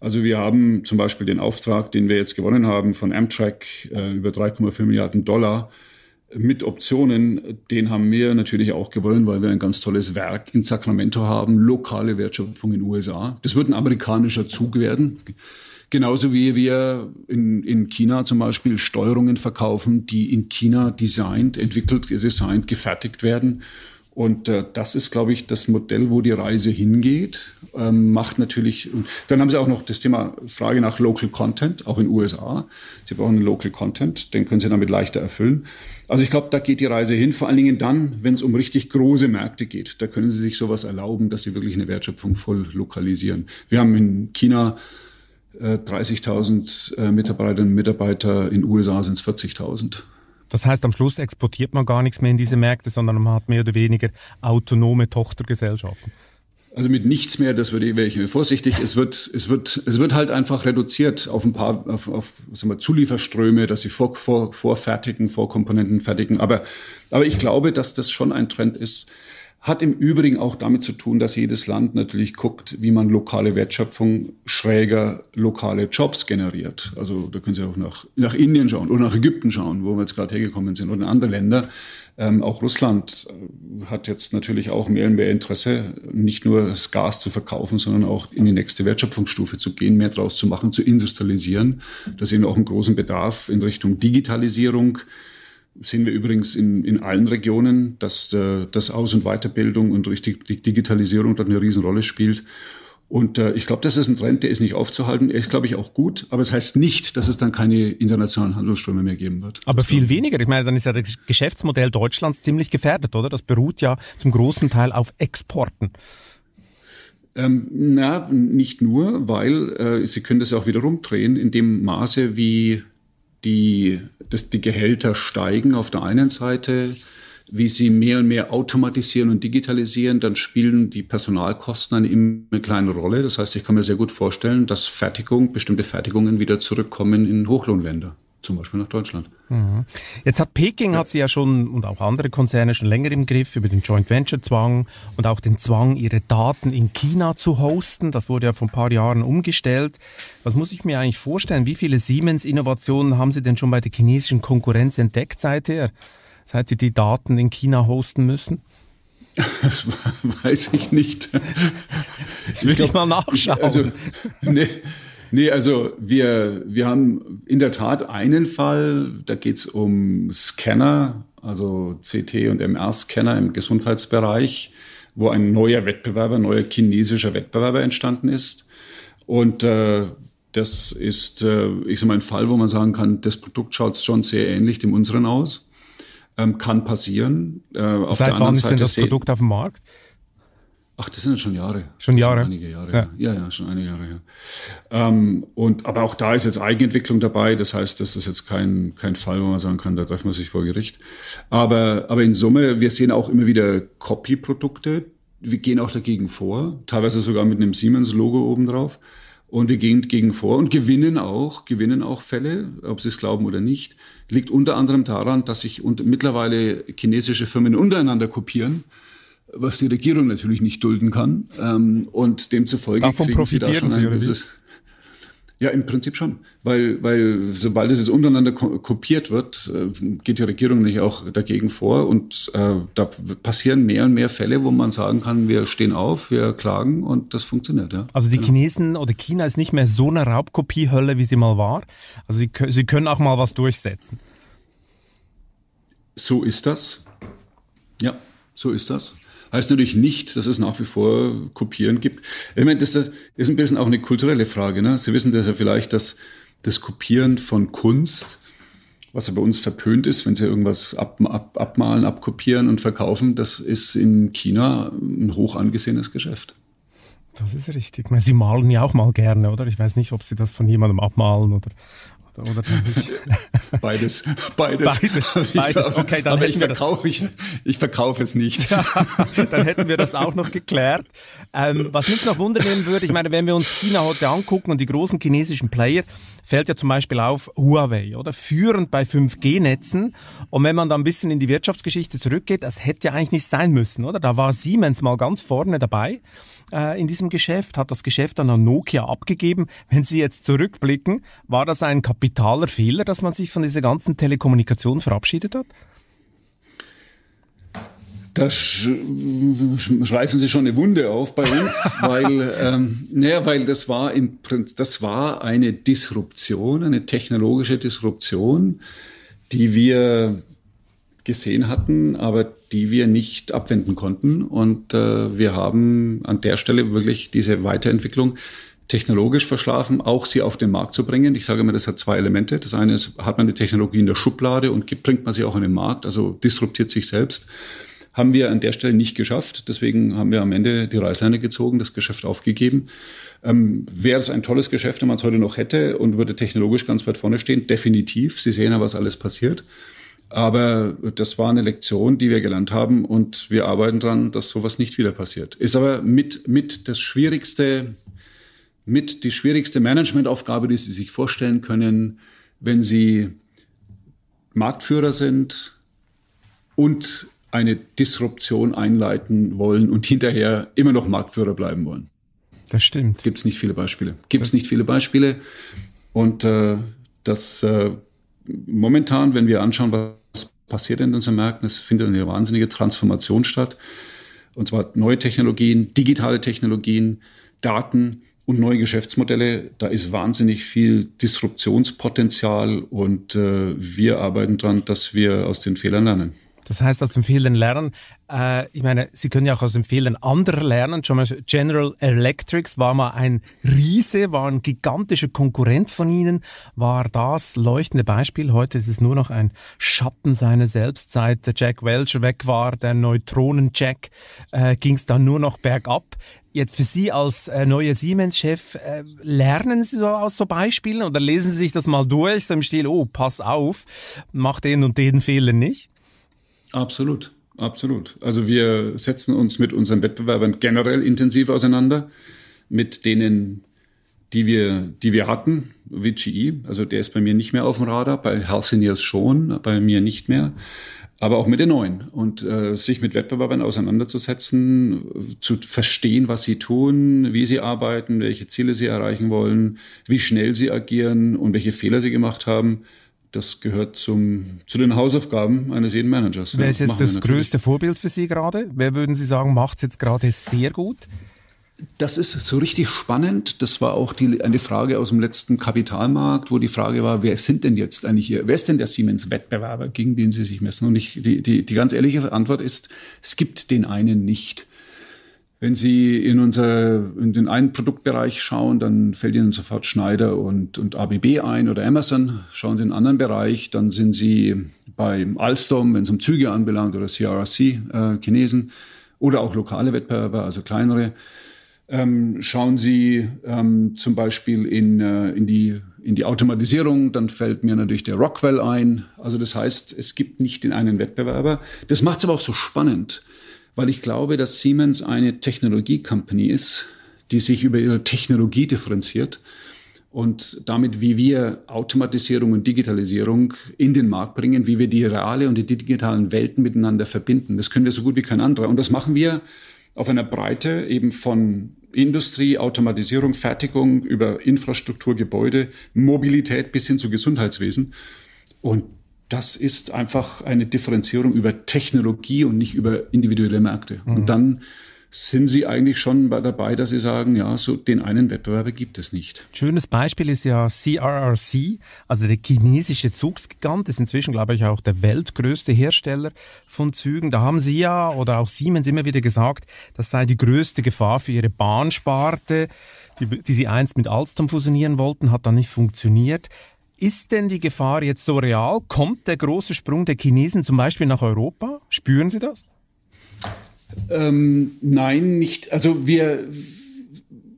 Also wir haben zum Beispiel den Auftrag, den wir jetzt gewonnen haben von Amtrak äh, über drei Komma vier Milliarden Dollar mit Optionen. Den haben wir natürlich auch gewonnen, weil wir ein ganz tolles Werk in Sacramento haben, lokale Wertschöpfung in den U S A. Das wird ein amerikanischer Zug werden. Genauso wie wir in, in China zum Beispiel Steuerungen verkaufen, die in China designt, entwickelt, designt, gefertigt werden. Und äh, das ist, glaube ich, das Modell, wo die Reise hingeht. Ähm, macht natürlich. Und dann haben Sie auch noch das Thema Frage nach Local Content, auch in den U S A. Sie brauchen einen Local Content, den können Sie damit leichter erfüllen. Also ich glaube, da geht die Reise hin. Vor allen Dingen dann, wenn es um richtig große Märkte geht. Da können Sie sich sowas erlauben, dass Sie wirklich eine Wertschöpfung voll lokalisieren. Wir haben in China dreißigtausend äh, Mitarbeiterinnen und Mitarbeiter, in den U S A sind es vierzigtausend. Das heißt, am Schluss exportiert man gar nichts mehr in diese Märkte, sondern man hat mehr oder weniger autonome Tochtergesellschaften. Also mit nichts mehr, das würde ich, wäre ich mir vorsichtig. Es wird, es wird, es wird halt einfach reduziert auf ein paar, auf, auf sagen wir, Zulieferströme, dass sie vor, vor, vorfertigen, Vorkomponenten fertigen. Aber, aber ich glaube, dass das schon ein Trend ist. Hat im Übrigen auch damit zu tun, dass jedes Land natürlich guckt, wie man lokale Wertschöpfung schräger lokale Jobs generiert. Also da können Sie auch nach, nach Indien schauen oder nach Ägypten schauen, wo wir jetzt gerade hergekommen sind, oder in andere Länder. Ähm, auch Russland hat jetzt natürlich auch mehr und mehr Interesse, nicht nur das Gas zu verkaufen, sondern auch in die nächste Wertschöpfungsstufe zu gehen, mehr draus zu machen, zu industrialisieren. Da sehen wir auch einen großen Bedarf in Richtung Digitalisierung. Sehen wir übrigens in, in allen Regionen, dass äh, das Aus- und Weiterbildung und richtig die Digitalisierung dort eine Riesenrolle spielt. Und äh, ich glaube, das ist ein Trend, der ist nicht aufzuhalten. Er ist, glaube ich, auch gut. Aber es das heißt nicht, dass es dann keine internationalen Handelsströme mehr geben wird. Aber viel weniger. Ich meine, dann ist ja das Geschäftsmodell Deutschlands ziemlich gefährdet, oder? Das beruht ja zum großen Teil auf Exporten. Ähm, na, nicht nur, weil äh, Sie können das ja auch wieder rumdrehen, in dem Maße, wie die, dass die Gehälter steigen auf der einen Seite, wie sie mehr und mehr automatisieren und digitalisieren, dann spielen die Personalkosten eine immer kleine Rolle. Das heißt, ich kann mir sehr gut vorstellen, dass Fertigung, bestimmte Fertigungen wieder zurückkommen in Hochlohnländer, zum Beispiel nach Deutschland. Mhm. Jetzt hat Peking, ja. hat sie ja schon, und auch andere Konzerne schon länger im Griff, über den Joint Venture Zwang und auch den Zwang, ihre Daten in China zu hosten. Das wurde ja vor ein paar Jahren umgestellt. Was muss ich mir eigentlich vorstellen? Wie viele Siemens-Innovationen haben Sie denn schon bei der chinesischen Konkurrenz entdeckt seither? Seit Sie die Daten in China hosten müssen? Das weiß ich nicht. Das würde ich, ich mal nachschauen. Also, nee. Nee, also wir, wir haben in der Tat einen Fall, da geht es um Scanner, also C T- und M R-Scanner im Gesundheitsbereich, wo ein neuer Wettbewerber, neuer chinesischer Wettbewerber entstanden ist. Und äh, das ist, äh, ich sag mal, ein Fall, wo man sagen kann, das Produkt schaut schon sehr ähnlich dem unseren aus. Ähm, kann passieren. Äh, auf Seit der wann ist Seite denn das Produkt auf dem Markt? Ach, das sind jetzt schon Jahre. Schon Jahre? Schon einige Jahre, ja. Ja, ja, schon einige Jahre, ja. Ähm, und, aber auch da ist jetzt Eigenentwicklung dabei. Das heißt, das ist jetzt kein, kein Fall, wo man sagen kann, da treffen wir sich vor Gericht. Aber, aber in Summe, wir sehen auch immer wieder Copy-Produkte. Wir gehen auch dagegen vor. Teilweise sogar mit einem Siemens-Logo obendrauf. Und wir gehen dagegen vor und gewinnen auch, gewinnen auch Fälle, ob Sie es glauben oder nicht. Liegt unter anderem daran, dass sich und mittlerweile chinesische Firmen untereinander kopieren, was die Regierung natürlich nicht dulden kann. Ähm, und demzufolge Davon kriegen Sie da schon ein gewisses... Ja, im Prinzip schon. Weil, weil sobald es jetzt untereinander ko- kopiert wird, äh, geht die Regierung nicht auch dagegen vor. Und äh, da passieren mehr und mehr Fälle, wo man sagen kann, wir stehen auf, wir klagen und das funktioniert. Ja. Also die ja. Chinesen oder China ist nicht mehr so eine Raubkopiehölle, wie sie mal war. Also sie, sie können auch mal was durchsetzen. So ist das. Ja, so ist das. Heißt natürlich nicht, dass es nach wie vor Kopieren gibt. Ich meine, das ist ein bisschen auch eine kulturelle Frage. Ne? Sie wissen das ja vielleicht, dass das Kopieren von Kunst, was ja bei uns verpönt ist, wenn Sie irgendwas ab, ab, abmalen, abkopieren und verkaufen, das ist in China ein hoch angesehenes Geschäft. Das ist richtig. Ich meine, Sie malen ja auch mal gerne, oder? Ich weiß nicht, ob Sie das von jemandem abmalen oder oder nicht? Beides, beides. Beides, beides. Okay, dann aber hätten ich wir verkaufe, ich, ich verkaufe es nicht. Dann hätten wir das auch noch geklärt. Ähm, was mich noch wundern würde, ich meine, wenn wir uns China heute angucken und die großen chinesischen Player, fällt ja zum Beispiel auf Huawei, oder? Führend bei fünf G Netzen. Und wenn man da ein bisschen in die Wirtschaftsgeschichte zurückgeht, das hätte ja eigentlich nicht sein müssen, oder? Da war Siemens mal ganz vorne dabei äh, in diesem Geschäft, hat das Geschäft dann an Nokia abgegeben. Wenn Sie jetzt zurückblicken, war das ein kapitaler Fehler, dass man sich von dieser ganzen Telekommunikation verabschiedet hat? Da sch schreißen Sie schon eine Wunde auf bei uns, weil, ähm, naja, weil das war im Prinzip, das war eine Disruption, eine technologische Disruption, die wir gesehen hatten, aber die wir nicht abwenden konnten. Und äh, wir haben an der Stelle wirklich diese Weiterentwicklung technologisch verschlafen, auch sie auf den Markt zu bringen. Ich sage immer, das hat zwei Elemente. Das eine ist, hat man die Technologie in der Schublade und gibt, bringt man sie auch in den Markt, also disruptiert sich selbst. Haben wir an der Stelle nicht geschafft. Deswegen haben wir am Ende die Reißleine gezogen, das Geschäft aufgegeben. Ähm, wäre es ein tolles Geschäft, wenn man es heute noch hätte und würde technologisch ganz weit vorne stehen? Definitiv. Sie sehen ja, was alles passiert. Aber das war eine Lektion, die wir gelernt haben und wir arbeiten daran, dass sowas nicht wieder passiert. Ist aber mit, mit das schwierigste, mit die schwierigste Managementaufgabe, die Sie sich vorstellen können, wenn Sie Marktführer sind und eine Disruption einleiten wollen und hinterher immer noch Marktführer bleiben wollen. Das stimmt. Gibt es nicht viele Beispiele. Gibt es nicht viele Beispiele. Und äh, das äh, momentan, wenn wir anschauen, was passiert in unseren Märkten, es findet eine wahnsinnige Transformation statt. Und zwar neue Technologien, digitale Technologien, Daten und neue Geschäftsmodelle. Da ist wahnsinnig viel Disruptionspotenzial und äh, wir arbeiten daran, dass wir aus den Fehlern lernen. Das heißt, aus den Fehlern lernen. Äh, ich meine, Sie können ja auch aus den Fehlern anderer lernen. Schon mal General Electric war mal ein Riese, war ein gigantischer Konkurrent von Ihnen, war das leuchtende Beispiel. Heute ist es nur noch ein Schatten seiner selbst. Seit der Jack Welch weg war, der Neutronen-Jack, äh, ging es dann nur noch bergab. Jetzt für Sie als äh, neuer Siemens-Chef, äh, lernen Sie so aus so Beispielen oder lesen Sie sich das mal durch, so im Stil, oh, pass auf, mach den und den Fehler nicht? Absolut, absolut. Also wir setzen uns mit unseren Wettbewerbern generell intensiv auseinander, mit denen, die wir, die wir hatten, wie G E. Also der ist bei mir nicht mehr auf dem Radar, bei Healthineers schon, bei mir nicht mehr. Aber auch mit den Neuen. Und äh, sich mit Wettbewerbern auseinanderzusetzen, zu verstehen, was sie tun, wie sie arbeiten, welche Ziele sie erreichen wollen, wie schnell sie agieren und welche Fehler sie gemacht haben. Das gehört zum, zu den Hausaufgaben eines jeden Managers. Wer ist jetzt das natürlich. größte Vorbild für Sie gerade? Wer würden Sie sagen, macht es jetzt gerade sehr gut? Das ist so richtig spannend. Das war auch die, eine Frage aus dem letzten Kapitalmarkt, wo die Frage war, wer sind denn jetzt eigentlich hier? Wer ist denn der Siemens-Wettbewerber, gegen den Sie sich messen? Und ich, die, die, die ganz ehrliche Antwort ist, es gibt den einen nicht. Wenn Sie in, unser, in den einen Produktbereich schauen, dann fällt Ihnen sofort Schneider und, und A B B ein oder Amazon. Schauen Sie in einen anderen Bereich, dann sind Sie bei Alstom, wenn es um Züge anbelangt, oder C R R C, äh, Chinesen, oder auch lokale Wettbewerber, also kleinere. Ähm, schauen Sie ähm, zum Beispiel in, äh, in, die, in die Automatisierung, dann fällt mir natürlich der Rockwell ein. Also das heißt, es gibt nicht den einen Wettbewerber. Das macht es aber auch so spannend, weil ich glaube, dass Siemens eine Technologie-Company ist, die sich über ihre Technologie differenziert und damit, wie wir Automatisierung und Digitalisierung in den Markt bringen, wie wir die reale und die digitalen Welten miteinander verbinden. Das können wir so gut wie kein anderer. Und das machen wir auf einer Breite eben von Industrie, Automatisierung, Fertigung über Infrastruktur, Gebäude, Mobilität bis hin zu Gesundheitswesen. Und das ist einfach eine Differenzierung über Technologie und nicht über individuelle Märkte. Mhm. Und dann sind Sie eigentlich schon dabei, dass Sie sagen, ja, so den einen Wettbewerber gibt es nicht. Schönes Beispiel ist ja C R R C, also der chinesische Zugsgigant, ist inzwischen, glaube ich, auch der weltgrößte Hersteller von Zügen. Da haben Sie ja, oder auch Siemens immer wieder gesagt, das sei die größte Gefahr für Ihre Bahnsparte, die, die Sie einst mit Alstom fusionieren wollten, hat dann nicht funktioniert. Ist denn die Gefahr jetzt so real? Kommt der große Sprung der Chinesen zum Beispiel nach Europa? Spüren Sie das? Ähm, nein, nicht. Also wir,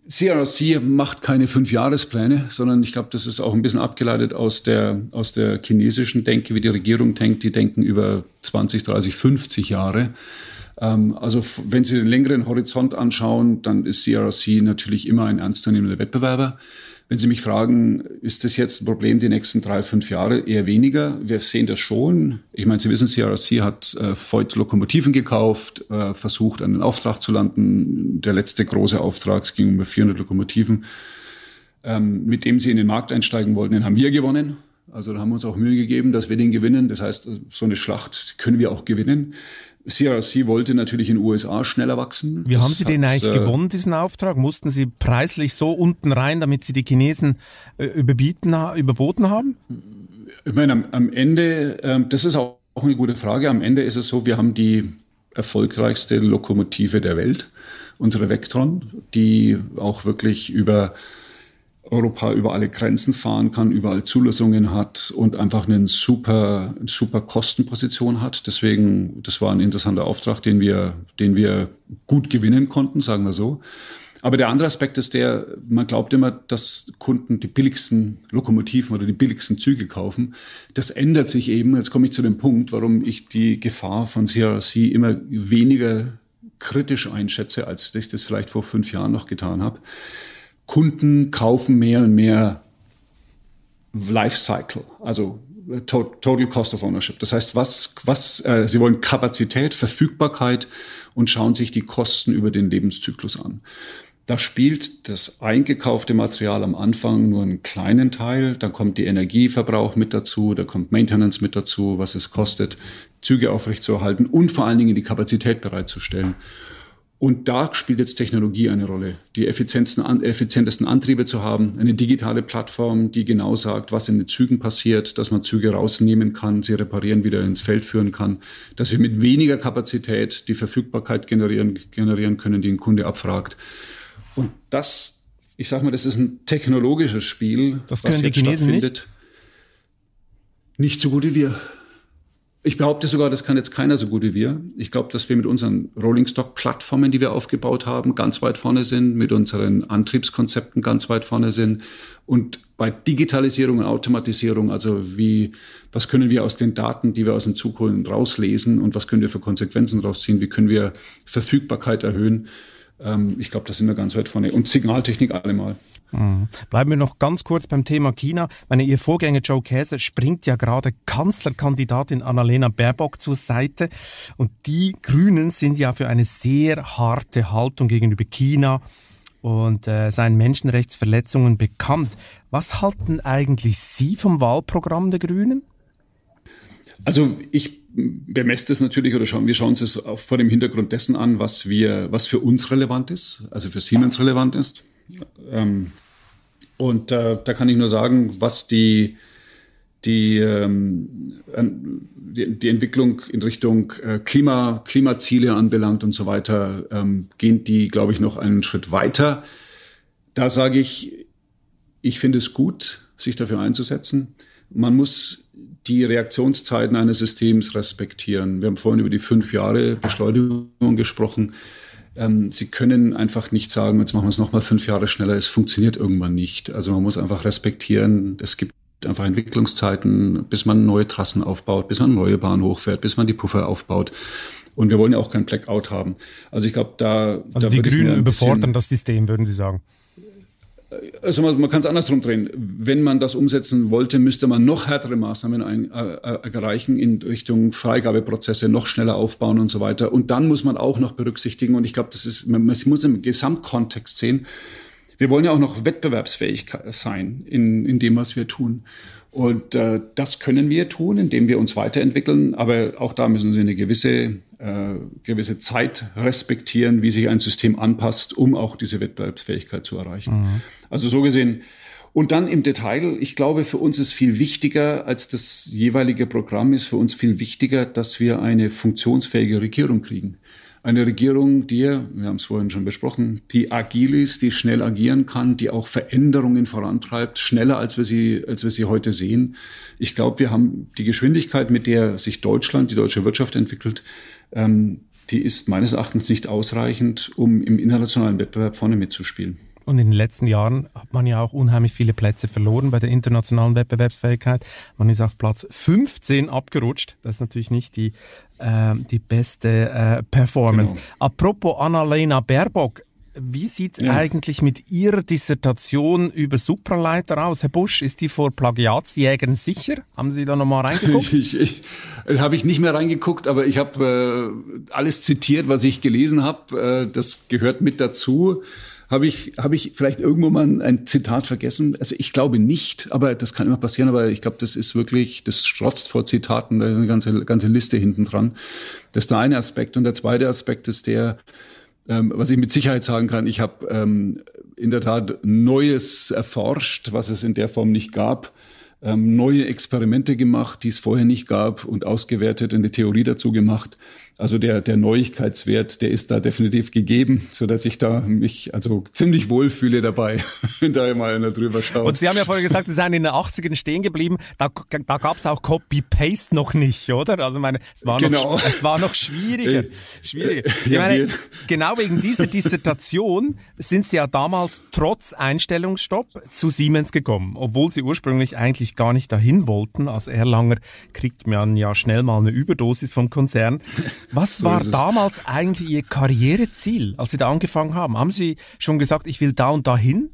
C R R C macht keine Fünfjahrespläne, sondern ich glaube, das ist auch ein bisschen abgeleitet aus der, aus der chinesischen Denke, wie die Regierung denkt. Die denken über zwanzig, dreißig, fünfzig Jahre. Ähm, also wenn Sie den längeren Horizont anschauen, dann ist C R R C natürlich immer ein ernstzunehmender Wettbewerber. Wenn Sie mich fragen, ist das jetzt ein Problem die nächsten drei, fünf Jahre? Eher weniger. Wir sehen das schon. Ich meine, Sie wissen, C R R C hat äh, Voith Lokomotiven gekauft, äh, versucht, einen Auftrag zu landen. Der letzte große Auftrag, es ging um vierhundert Lokomotiven, ähm, mit dem sie in den Markt einsteigen wollten. Den haben wir gewonnen. Also da haben wir uns auch Mühe gegeben, dass wir den gewinnen. Das heißt, so eine Schlacht können wir auch gewinnen. C R R C wollte natürlich in den U S A schneller wachsen. Wie das haben Sie hat, den eigentlich äh, gewonnen, diesen Auftrag? Mussten Sie preislich so unten rein, damit Sie die Chinesen äh, überbieten, überboten haben? Ich meine, am, am Ende, äh, das ist auch, auch eine gute Frage, am Ende ist es so, wir haben die erfolgreichste Lokomotive der Welt, unsere Vectron, die auch wirklich über Europa über alle Grenzen fahren kann, überall Zulassungen hat und einfach eine super, super Kostenposition hat. Deswegen, das war ein interessanter Auftrag, den wir, den wir gut gewinnen konnten, sagen wir so. Aber der andere Aspekt ist der, man glaubt immer, dass Kunden die billigsten Lokomotiven oder die billigsten Züge kaufen. Das ändert sich eben. Jetzt komme ich zu dem Punkt, warum ich die Gefahr von C R R C immer weniger kritisch einschätze, als ich das vielleicht vor fünf Jahren noch getan habe. Kunden kaufen mehr und mehr Lifecycle, also Total Cost of Ownership. Das heißt, was, was, äh, sie wollen Kapazität, Verfügbarkeit und schauen sich die Kosten über den Lebenszyklus an. Da spielt das eingekaufte Material am Anfang nur einen kleinen Teil. Dann kommt die Energieverbrauch mit dazu, da kommt Maintenance mit dazu, was es kostet, Züge aufrechtzuerhalten und vor allen Dingen die Kapazität bereitzustellen. Und da spielt jetzt Technologie eine Rolle, die effizientesten Antriebe zu haben, eine digitale Plattform, die genau sagt, was in den Zügen passiert, dass man Züge rausnehmen kann, sie reparieren, wieder ins Feld führen kann, dass wir mit weniger Kapazität die Verfügbarkeit generieren, generieren können, die ein Kunde abfragt. Und das, ich sag mal, das ist ein technologisches Spiel, das können was die jetzt Chinesen stattfindet. Nicht? Nicht so gut wie wir. Ich behaupte sogar, das kann jetzt keiner so gut wie wir. Ich glaube, dass wir mit unseren Rolling Stock Plattformen, die wir aufgebaut haben, ganz weit vorne sind, mit unseren Antriebskonzepten ganz weit vorne sind. Und bei Digitalisierung und Automatisierung, also wie, was können wir aus den Daten, die wir aus dem Zug holen, rauslesen und was können wir für Konsequenzen rausziehen? Wie können wir Verfügbarkeit erhöhen? Ähm, ich glaube, da sind wir ganz weit vorne. Und Signaltechnik allemal. Mhm. Bleiben wir noch ganz kurz beim Thema China. Meine, Ihr Vorgänger Joe Käser springt ja gerade Kanzlerkandidatin Annalena Baerbock zur Seite. Und die Grünen sind ja für eine sehr harte Haltung gegenüber China und äh, seinen Menschenrechtsverletzungen bekannt. Was halten eigentlich Sie vom Wahlprogramm der Grünen? Also ich bemesse das natürlich oder schauen wir schauen uns das auch vor dem Hintergrund dessen an, was wir, was für uns relevant ist, also für Siemens relevant ist. Ähm, und äh, da kann ich nur sagen, was die, die, ähm, die, die Entwicklung in Richtung äh, Klima, Klimaziele anbelangt und so weiter, ähm, gehen die, glaube ich, noch einen Schritt weiter. Da sage ich, ich finde es gut, sich dafür einzusetzen. Man muss die Reaktionszeiten eines Systems respektieren. Wir haben vorhin über die fünf Jahre Beschleunigung gesprochen. Ähm, Sie können einfach nicht sagen, jetzt machen wir es nochmal fünf Jahre schneller. Es funktioniert irgendwann nicht. Also man muss einfach respektieren, es gibt einfach Entwicklungszeiten, bis man neue Trassen aufbaut, bis man eine neue Bahn hochfährt, bis man die Puffer aufbaut. Und wir wollen ja auch kein Blackout haben. Also ich glaube, da... Also da die Grünen überfordern das System, würden Sie sagen? Also man, man kann es andersrum drehen. Wenn man das umsetzen wollte, müsste man noch härtere Maßnahmen ein, äh, erreichen in Richtung Freigabeprozesse, noch schneller aufbauen und so weiter. Und dann muss man auch noch berücksichtigen, und ich glaube, das ist, man, man muss im Gesamtkontext sehen, wir wollen ja auch noch wettbewerbsfähig sein in, in dem, was wir tun. Und äh, das können wir tun, indem wir uns weiterentwickeln. Aber auch da müssen wir eine gewisse, äh, gewisse Zeit respektieren, wie sich ein System anpasst, um auch diese Wettbewerbsfähigkeit zu erreichen. Mhm. Also so gesehen. Und dann im Detail, ich glaube, für uns ist viel wichtiger als das jeweilige Programm, ist für uns viel wichtiger, dass wir eine funktionsfähige Regierung kriegen. Eine Regierung, die, wir haben es vorhin schon besprochen, die agil ist, die schnell agieren kann, die auch Veränderungen vorantreibt, schneller als wir sie, als wir sie heute sehen. Ich glaube, wir haben die Geschwindigkeit, mit der sich Deutschland, die deutsche Wirtschaft entwickelt, ähm, die ist meines Erachtens nicht ausreichend, um im internationalen Wettbewerb vorne mitzuspielen. Und in den letzten Jahren hat man ja auch unheimlich viele Plätze verloren bei der internationalen Wettbewerbsfähigkeit. Man ist auf Platz fünfzehn abgerutscht. Das ist natürlich nicht die, äh, die beste äh, Performance. Genau. Apropos Annalena Baerbock, wie sieht es ja. eigentlich mit Ihrer Dissertation über Supraleiter aus? Herr Busch, ist die vor Plagiatsjägern sicher? Haben Sie da nochmal reingeguckt? ich, ich, habe ich nicht mehr reingeguckt, aber ich habe äh, alles zitiert, was ich gelesen habe. Äh, das gehört mit dazu. Habe ich, habe ich vielleicht irgendwo mal ein, ein Zitat vergessen? Also ich glaube nicht, aber das kann immer passieren. Aber ich glaube, das ist wirklich, das strotzt vor Zitaten. Da ist eine ganze, ganze Liste hinten dran. Das ist der eine Aspekt. Und der zweite Aspekt ist der, ähm, was ich mit Sicherheit sagen kann. Ich habe ähm, in der Tat Neues erforscht, was es in der Form nicht gab. Ähm, neue Experimente gemacht, die es vorher nicht gab und ausgewertet, eine Theorie dazu gemacht. Also der, der Neuigkeitswert, der ist da definitiv gegeben, so dass ich da mich also ziemlich wohlfühle dabei, wenn da immer einer drüber schaut. Und Sie haben ja vorher gesagt, Sie seien in den achtzigern stehen geblieben. Da, da gab es auch Copy-Paste noch nicht, oder? Also meine, es war genau. noch, es war noch schwieriger. schwieriger. Ich meine, genau wegen dieser Dissertation sind Sie ja damals trotz Einstellungsstopp zu Siemens gekommen, obwohl Sie ursprünglich eigentlich gar nicht dahin wollten. Als Erlanger kriegt man ja schnell mal eine Überdosis vom Konzern. Was so war damals eigentlich Ihr Karriereziel, als Sie da angefangen haben? Haben Sie schon gesagt, ich will da und dahin?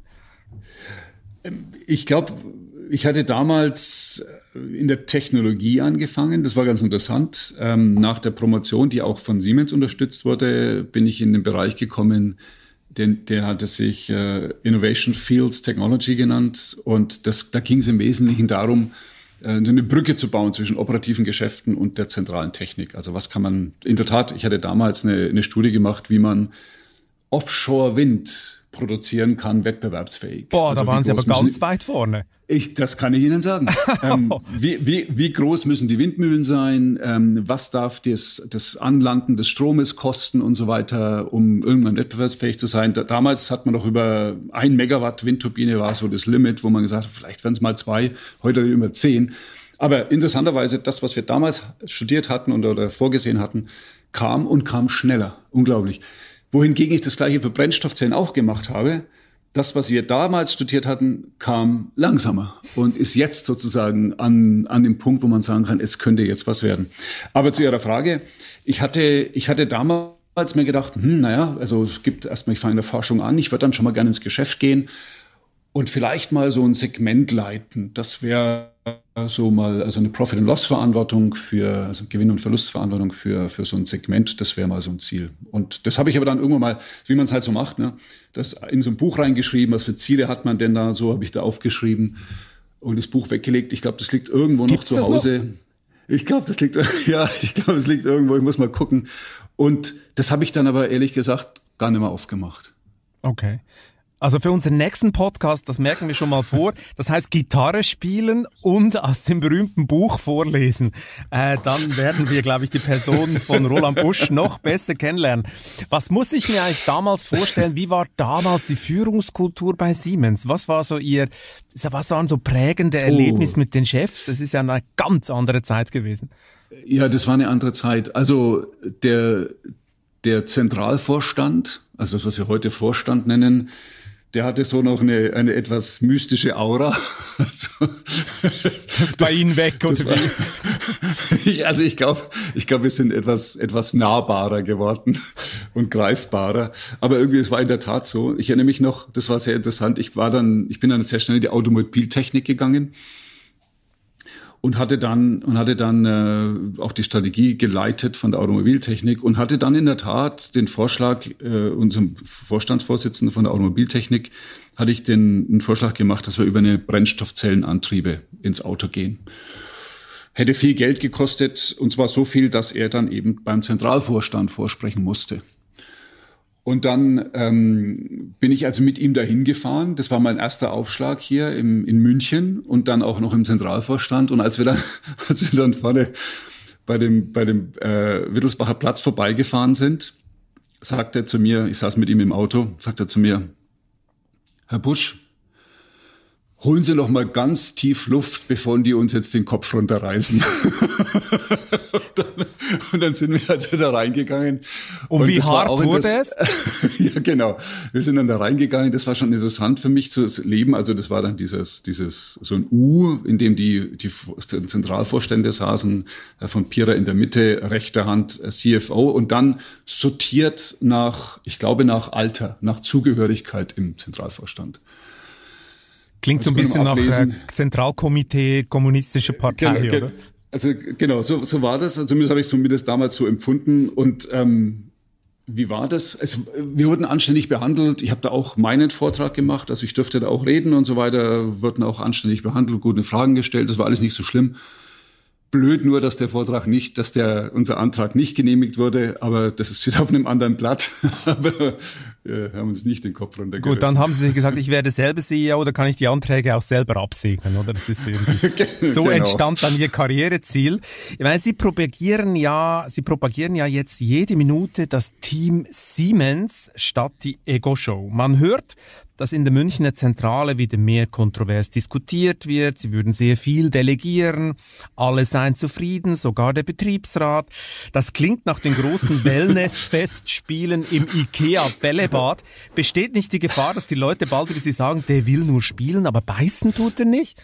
Ich glaube, ich hatte damals in der Technologie angefangen. Das war ganz interessant. Nach der Promotion, die auch von Siemens unterstützt wurde, bin ich in den Bereich gekommen, den, der hatte sich Innovation Fields Technology genannt. Und das, da ging es im Wesentlichen darum, eine Brücke zu bauen zwischen operativen Geschäften und der zentralen Technik. Also was kann man, in der Tat, ich hatte damals eine, eine Studie gemacht, wie man Offshore-Wind produzieren kann, wettbewerbsfähig. Boah, also da waren Sie aber ganz die, weit vorne. Ich, das kann ich Ihnen sagen. ähm, wie, wie, wie groß müssen die Windmühlen sein? Ähm, was darf das, das Anlanden des Stromes kosten und so weiter, um irgendwann wettbewerbsfähig zu sein? Da, damals hat man doch über ein Megawatt Windturbine war so das Limit, wo man gesagt hat, vielleicht werden es mal zwei, heute über zehn. Aber interessanterweise, das, was wir damals studiert hatten und, oder vorgesehen hatten, kam und kam schneller. Unglaublich. Wohingegen ich das Gleiche für Brennstoffzellen auch gemacht habe. Das, was wir damals studiert hatten, kam langsamer und ist jetzt sozusagen an, an dem Punkt, wo man sagen kann, es könnte jetzt was werden. Aber zu Ihrer Frage, ich hatte, ich hatte damals mir gedacht, hm, naja, also es gibt erstmal, ich fange in der Forschung an, ich würde dann schon mal gerne ins Geschäft gehen und vielleicht mal so ein Segment leiten. Das wäre so mal, also eine Profit-and-Loss-Verantwortung für, also Gewinn- und Verlustverantwortung für, für so ein Segment, das wäre mal so ein Ziel. Und das habe ich aber dann irgendwann mal, wie man es halt so macht, ne, das in so ein Buch reingeschrieben, was für Ziele hat man denn da, so habe ich da aufgeschrieben und das Buch weggelegt. Ich glaube, das liegt irgendwo noch zu Hause. Ich glaube, das liegt, ja, ich glaube, es liegt irgendwo, ich muss mal gucken. Und das habe ich dann aber ehrlich gesagt gar nicht mehr aufgemacht. Okay. Also für unseren nächsten Podcast, das merken wir schon mal vor, das heißt Gitarre spielen und aus dem berühmten Buch vorlesen. Äh, dann werden wir, glaube ich, die Person von Roland Busch noch besser kennenlernen. Was muss ich mir eigentlich damals vorstellen? Wie war damals die Führungskultur bei Siemens? Was war so Ihr, was waren so prägende Erlebnisse oh. mit den Chefs? Es ist ja eine ganz andere Zeit gewesen. Ja, das war eine andere Zeit. Also der, der Zentralvorstand, also das, was wir heute Vorstand nennen, der hatte so noch eine, eine etwas mystische Aura. Also, das ist bei Ihnen weg, oder wie? ich, also ich glaube, ich glaube, wir sind etwas, etwas nahbarer geworden und greifbarer. Aber irgendwie, es war in der Tat so. Ich erinnere mich noch, das war sehr interessant. Ich war dann, ich bin dann sehr schnell in die Automobiltechnik gegangen. Und hatte dann und hatte dann äh, auch die Strategie geleitet von der Automobiltechnik und hatte dann in der Tat den Vorschlag, äh, unserem Vorstandsvorsitzenden von der Automobiltechnik, hatte ich den einen Vorschlag gemacht, dass wir über eine Brennstoffzellenantriebe ins Auto gehen. Hätte viel Geld gekostet und zwar so viel, dass er dann eben beim Zentralvorstand vorsprechen musste. Und dann ähm, bin ich also mit ihm dahin gefahren. Das war mein erster Aufschlag hier im, in München und dann auch noch im Zentralvorstand. Und als wir dann, als wir dann vorne bei dem, bei dem äh, Wittelsbacher Platz vorbeigefahren sind, sagt er zu mir, ich saß mit ihm im Auto, sagt er zu mir, Herr Busch, holen Sie noch mal ganz tief Luft, bevor die uns jetzt den Kopf runterreißen. und, dann, und dann sind wir also da reingegangen. Und, und wie hart wurde es? Ja, genau. Wir sind dann da reingegangen. Das war schon interessant für mich zu leben. Also das war dann dieses, dieses so ein U, in dem die, die Zentralvorstände saßen, von Pierer in der Mitte, rechter Hand C F O und dann sortiert nach, ich glaube nach Alter, nach Zugehörigkeit im Zentralvorstand. Klingt so ein bisschen nach äh, Zentralkomitee, kommunistische Partei, genau, oder? Also genau, so, so war das. Also zumindest habe ich es zumindest damals so empfunden. Und ähm, wie war das? Also, wir wurden anständig behandelt. Ich habe da auch meinen Vortrag gemacht. Also ich durfte da auch reden und so weiter. Wurden auch anständig behandelt, gute Fragen gestellt. Das war alles nicht so schlimm. Blöd nur, dass der Vortrag nicht, dass der unser Antrag nicht genehmigt wurde, aber das steht auf einem anderen Blatt. aber wir haben uns nicht den Kopf runtergerissen. Gut, dann haben Sie gesagt, ich werde selber C E O, oder kann ich die Anträge auch selber absegnen, oder? Das ist irgendwie so genau. Entstand dann Ihr Karriereziel. Ich meine, Sie propagieren ja, Sie propagieren ja jetzt jede Minute das Team Siemens statt die Ego-Show. Man hört, dass in der Münchner Zentrale wieder mehr kontrovers diskutiert wird. Sie würden sehr viel delegieren. Alle seien zufrieden, sogar der Betriebsrat. Das klingt nach den großen Wellness-Festspielen im IKEA-Bällebad. Besteht nicht die Gefahr, dass die Leute bald über Sie sagen, der will nur spielen, aber beißen tut er nicht?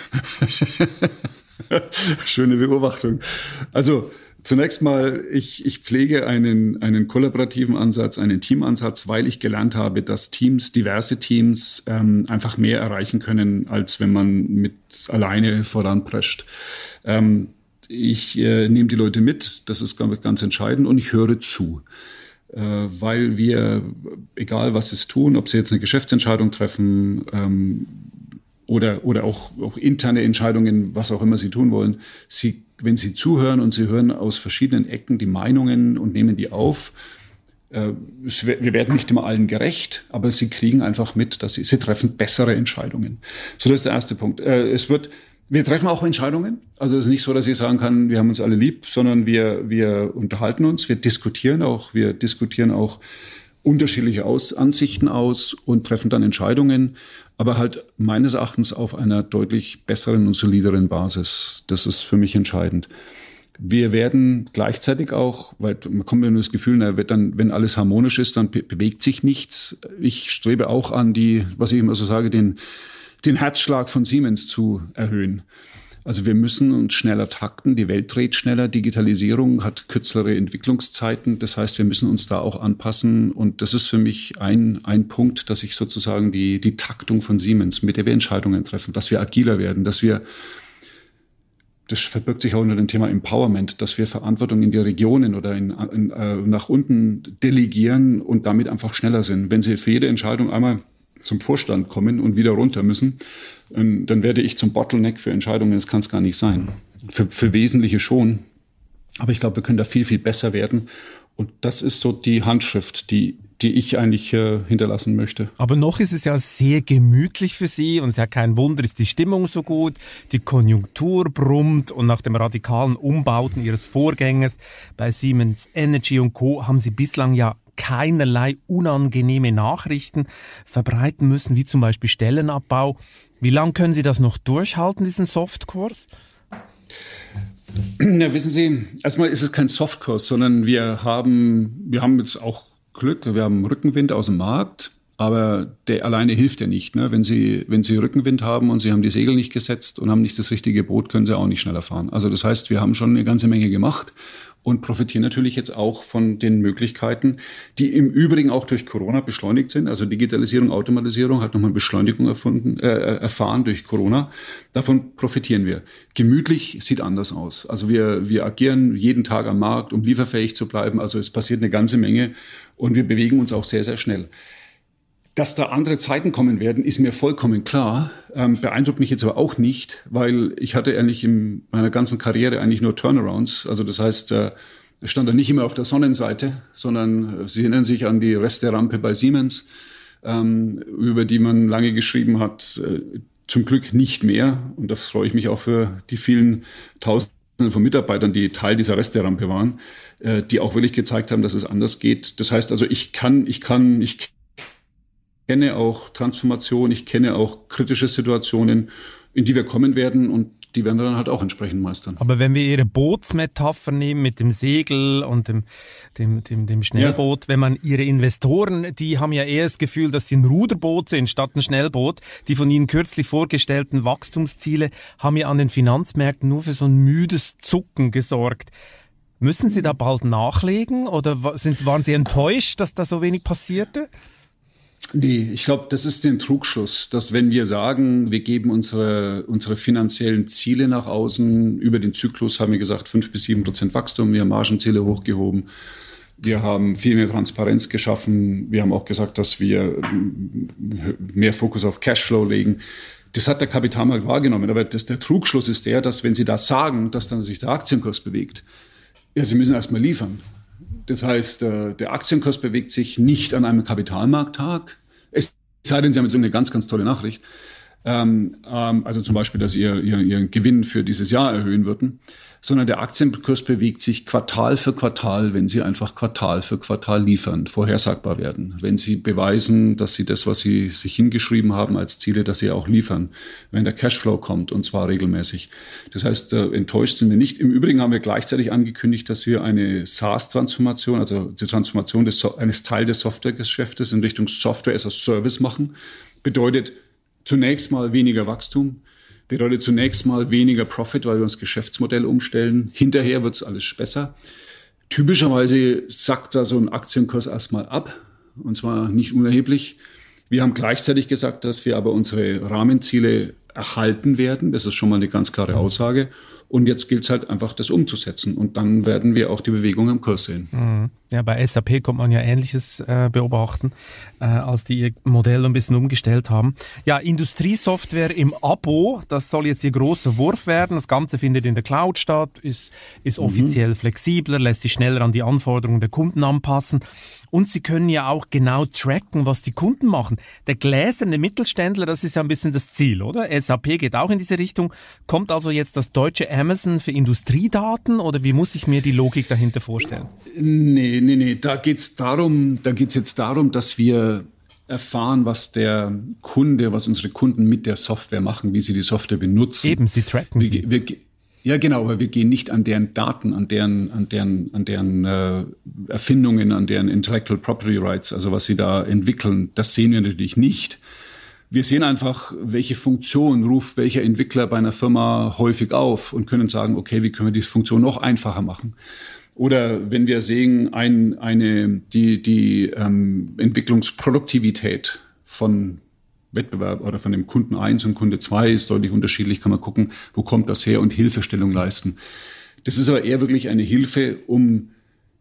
Schöne Beobachtung. Also, zunächst mal, ich, ich pflege einen, einen kollaborativen Ansatz, einen Teamansatz, weil ich gelernt habe, dass Teams, diverse Teams ähm, einfach mehr erreichen können, als wenn man mit alleine voranprescht. Ähm, ich äh, nehme die Leute mit, das ist ganz, ganz entscheidend, und ich höre zu. Äh, weil wir, egal was sie tun, ob sie jetzt eine Geschäftsentscheidung treffen, ähm, oder, oder auch, auch interne Entscheidungen, was auch immer sie tun wollen, sie wenn Sie zuhören und Sie hören aus verschiedenen Ecken die Meinungen und nehmen die auf, äh, es, wir werden nicht immer allen gerecht, aber Sie kriegen einfach mit, dass Sie, Sie treffen bessere Entscheidungen. So, das ist der erste Punkt. Äh, es wird, wir treffen auch Entscheidungen. Also es ist nicht so, dass ich sagen kann, wir haben uns alle lieb, sondern wir, wir unterhalten uns, wir diskutieren auch, wir diskutieren auch unterschiedliche aus, Ansichten aus und treffen dann Entscheidungen, aber halt meines Erachtens auf einer deutlich besseren und solideren Basis. Das ist für mich entscheidend. Wir werden gleichzeitig auch, weil man kommt mir nur das Gefühl, na, wird dann, wenn alles harmonisch ist, dann be- bewegt sich nichts. Ich strebe auch an, die, was ich immer so sage, den, den Herzschlag von Siemens zu erhöhen. Also wir müssen uns schneller takten, die Welt dreht schneller, Digitalisierung hat kürzere Entwicklungszeiten, das heißt, wir müssen uns da auch anpassen und das ist für mich ein, ein Punkt, dass ich sozusagen die, die Taktung von Siemens, mit der wir Entscheidungen treffen, dass wir agiler werden, dass wir, das verbirgt sich auch unter dem Thema Empowerment, dass wir Verantwortung in die Regionen oder in, in, äh, nach unten delegieren und damit einfach schneller sind. Wenn Sie für jede Entscheidung einmal zum Vorstand kommen und wieder runter müssen, dann werde ich zum Bottleneck für Entscheidungen. Das kann es gar nicht sein. Für, für Wesentliche schon. Aber ich glaube, wir können da viel, viel besser werden. Und das ist so die Handschrift, die, die ich eigentlich äh, hinterlassen möchte. Aber noch ist es ja sehr gemütlich für Sie und es ist ja kein Wunder, ist die Stimmung so gut, die Konjunktur brummt und nach dem radikalen Umbauten Ihres Vorgängers bei Siemens Energy und Co. haben Sie bislang ja keinerlei unangenehme Nachrichten verbreiten müssen, wie zum Beispiel Stellenabbau. Wie lange können Sie das noch durchhalten, diesen Softkurs? Ja, wissen Sie, erstmal ist es kein Softkurs, sondern wir haben, wir haben jetzt auch Glück, wir haben Rückenwind aus dem Markt, aber der alleine hilft ja nicht. Ne? Wenn Sie, wenn Sie Rückenwind haben und Sie haben die Segel nicht gesetzt und haben nicht das richtige Boot, können Sie auch nicht schneller fahren. Also das heißt, wir haben schon eine ganze Menge gemacht. Und profitieren natürlich jetzt auch von den Möglichkeiten, die im Übrigen auch durch Corona beschleunigt sind. Also Digitalisierung, Automatisierung hat nochmal Beschleunigung erfunden, äh, erfahren durch Corona. Davon profitieren wir. Gemütlich sieht anders aus. Also wir, wir agieren jeden Tag am Markt, um lieferfähig zu bleiben. Also es passiert eine ganze Menge und wir bewegen uns auch sehr, sehr schnell. Dass da andere Zeiten kommen werden, ist mir vollkommen klar. Ähm, beeindruckt mich jetzt aber auch nicht, weil ich hatte eigentlich in meiner ganzen Karriere eigentlich nur Turnarounds. Also das heißt, äh, ich stand da nicht immer auf der Sonnenseite, sondern äh, Sie erinnern sich an die Resterampe bei Siemens, ähm, über die man lange geschrieben hat. Äh, zum Glück nicht mehr. Und da freue ich mich auch für die vielen Tausenden von Mitarbeitern, die Teil dieser Resterampe waren, äh, die auch wirklich gezeigt haben, dass es anders geht. Das heißt also, ich kann, ich kann, ich kenne auch Transformation, ich kenne auch kritische Situationen, in die wir kommen werden und die werden wir dann halt auch entsprechend meistern. Aber wenn wir Ihre Bootsmetapher nehmen mit dem Segel und dem, dem, dem, dem Schnellboot, ja. Wenn man Ihre Investoren, die haben ja eher das Gefühl, dass sie ein Ruderboot sind statt ein Schnellboot. Die von Ihnen kürzlich vorgestellten Wachstumsziele haben ja an den Finanzmärkten nur für so ein müdes Zucken gesorgt. Müssen Sie da bald nachlegen oder sind, waren Sie enttäuscht, dass da so wenig passierte? Nee, ich glaube, das ist den Trugschluss, dass wenn wir sagen, wir geben unsere, unsere finanziellen Ziele nach außen, über den Zyklus haben wir gesagt, fünf bis sieben Prozent Wachstum, wir haben Margenziele hochgehoben, wir haben viel mehr Transparenz geschaffen, wir haben auch gesagt, dass wir mehr Fokus auf Cashflow legen. Das hat der Kapitalmarkt wahrgenommen, aber das, der Trugschluss ist der, dass wenn Sie das sagen, dass dann sich der Aktienkurs bewegt, ja, Sie müssen erst mal liefern. Das heißt, der Aktienkurs bewegt sich nicht an einem Kapitalmarkttag. Es sei denn, Sie haben jetzt eine ganz, ganz tolle Nachricht. Ähm, ähm, also zum Beispiel, dass Sie ihr, ihr, Ihren Gewinn für dieses Jahr erhöhen würden. Sondern der Aktienkurs bewegt sich Quartal für Quartal, wenn Sie einfach Quartal für Quartal liefern, vorhersagbar werden. Wenn Sie beweisen, dass Sie das, was Sie sich hingeschrieben haben als Ziele, dass Sie auch liefern. Wenn der Cashflow kommt, und zwar regelmäßig. Das heißt, äh, enttäuscht sind wir nicht. Im Übrigen haben wir gleichzeitig angekündigt, dass wir eine SaaS-Transformation, also die Transformation des, eines Teil des Softwaregeschäftes in Richtung Software as a Service machen. Bedeutet zunächst mal weniger Wachstum. Bedeutet zunächst mal weniger Profit, weil wir uns Geschäftsmodell umstellen. Hinterher wird's alles besser. Typischerweise sackt da so ein Aktienkurs erstmal ab, und zwar nicht unerheblich. Wir haben gleichzeitig gesagt, dass wir aber unsere Rahmenziele erhalten werden. Das ist schon mal eine ganz klare Aussage. Und jetzt gilt es halt einfach, das umzusetzen. Und dann werden wir auch die Bewegung im Kurs sehen. Ja, bei S A P kommt man ja Ähnliches äh, beobachten, äh, als die ihr Modell ein bisschen umgestellt haben. Ja, Industriesoftware im Abo, das soll jetzt ihr großer Wurf werden. Das Ganze findet in der Cloud statt, ist, ist offiziell mhm. flexibler, lässt sich schneller an die Anforderungen der Kunden anpassen. Und Sie können ja auch genau tracken, was die Kunden machen. Der gläserne Mittelständler, das ist ja ein bisschen das Ziel, oder? S A P geht auch in diese Richtung. Kommt also jetzt das deutsche Amazon für Industriedaten oder wie muss ich mir die Logik dahinter vorstellen? Nee, nee, nee. Da geht's darum, da geht's jetzt darum, dass wir erfahren, was der Kunde, was unsere Kunden mit der Software machen, wie sie die Software benutzen. Eben, sie tracken sie. Wir, wir, Ja, genau, aber wir gehen nicht an deren Daten, an deren, an deren, an deren äh, Erfindungen, an deren Intellectual Property Rights, also was sie da entwickeln. Das sehen wir natürlich nicht. Wir sehen einfach, welche Funktion ruft welcher Entwickler bei einer Firma häufig auf und können sagen, okay, wie können wir die Funktion noch einfacher machen? Oder wenn wir sehen, ein, eine, die, die ähm, Entwicklungsproduktivität von Wettbewerb oder von dem Kunden eins und Kunde zwei ist deutlich unterschiedlich, kann man gucken, wo kommt das her und Hilfestellung leisten. Das ist aber eher wirklich eine Hilfe, um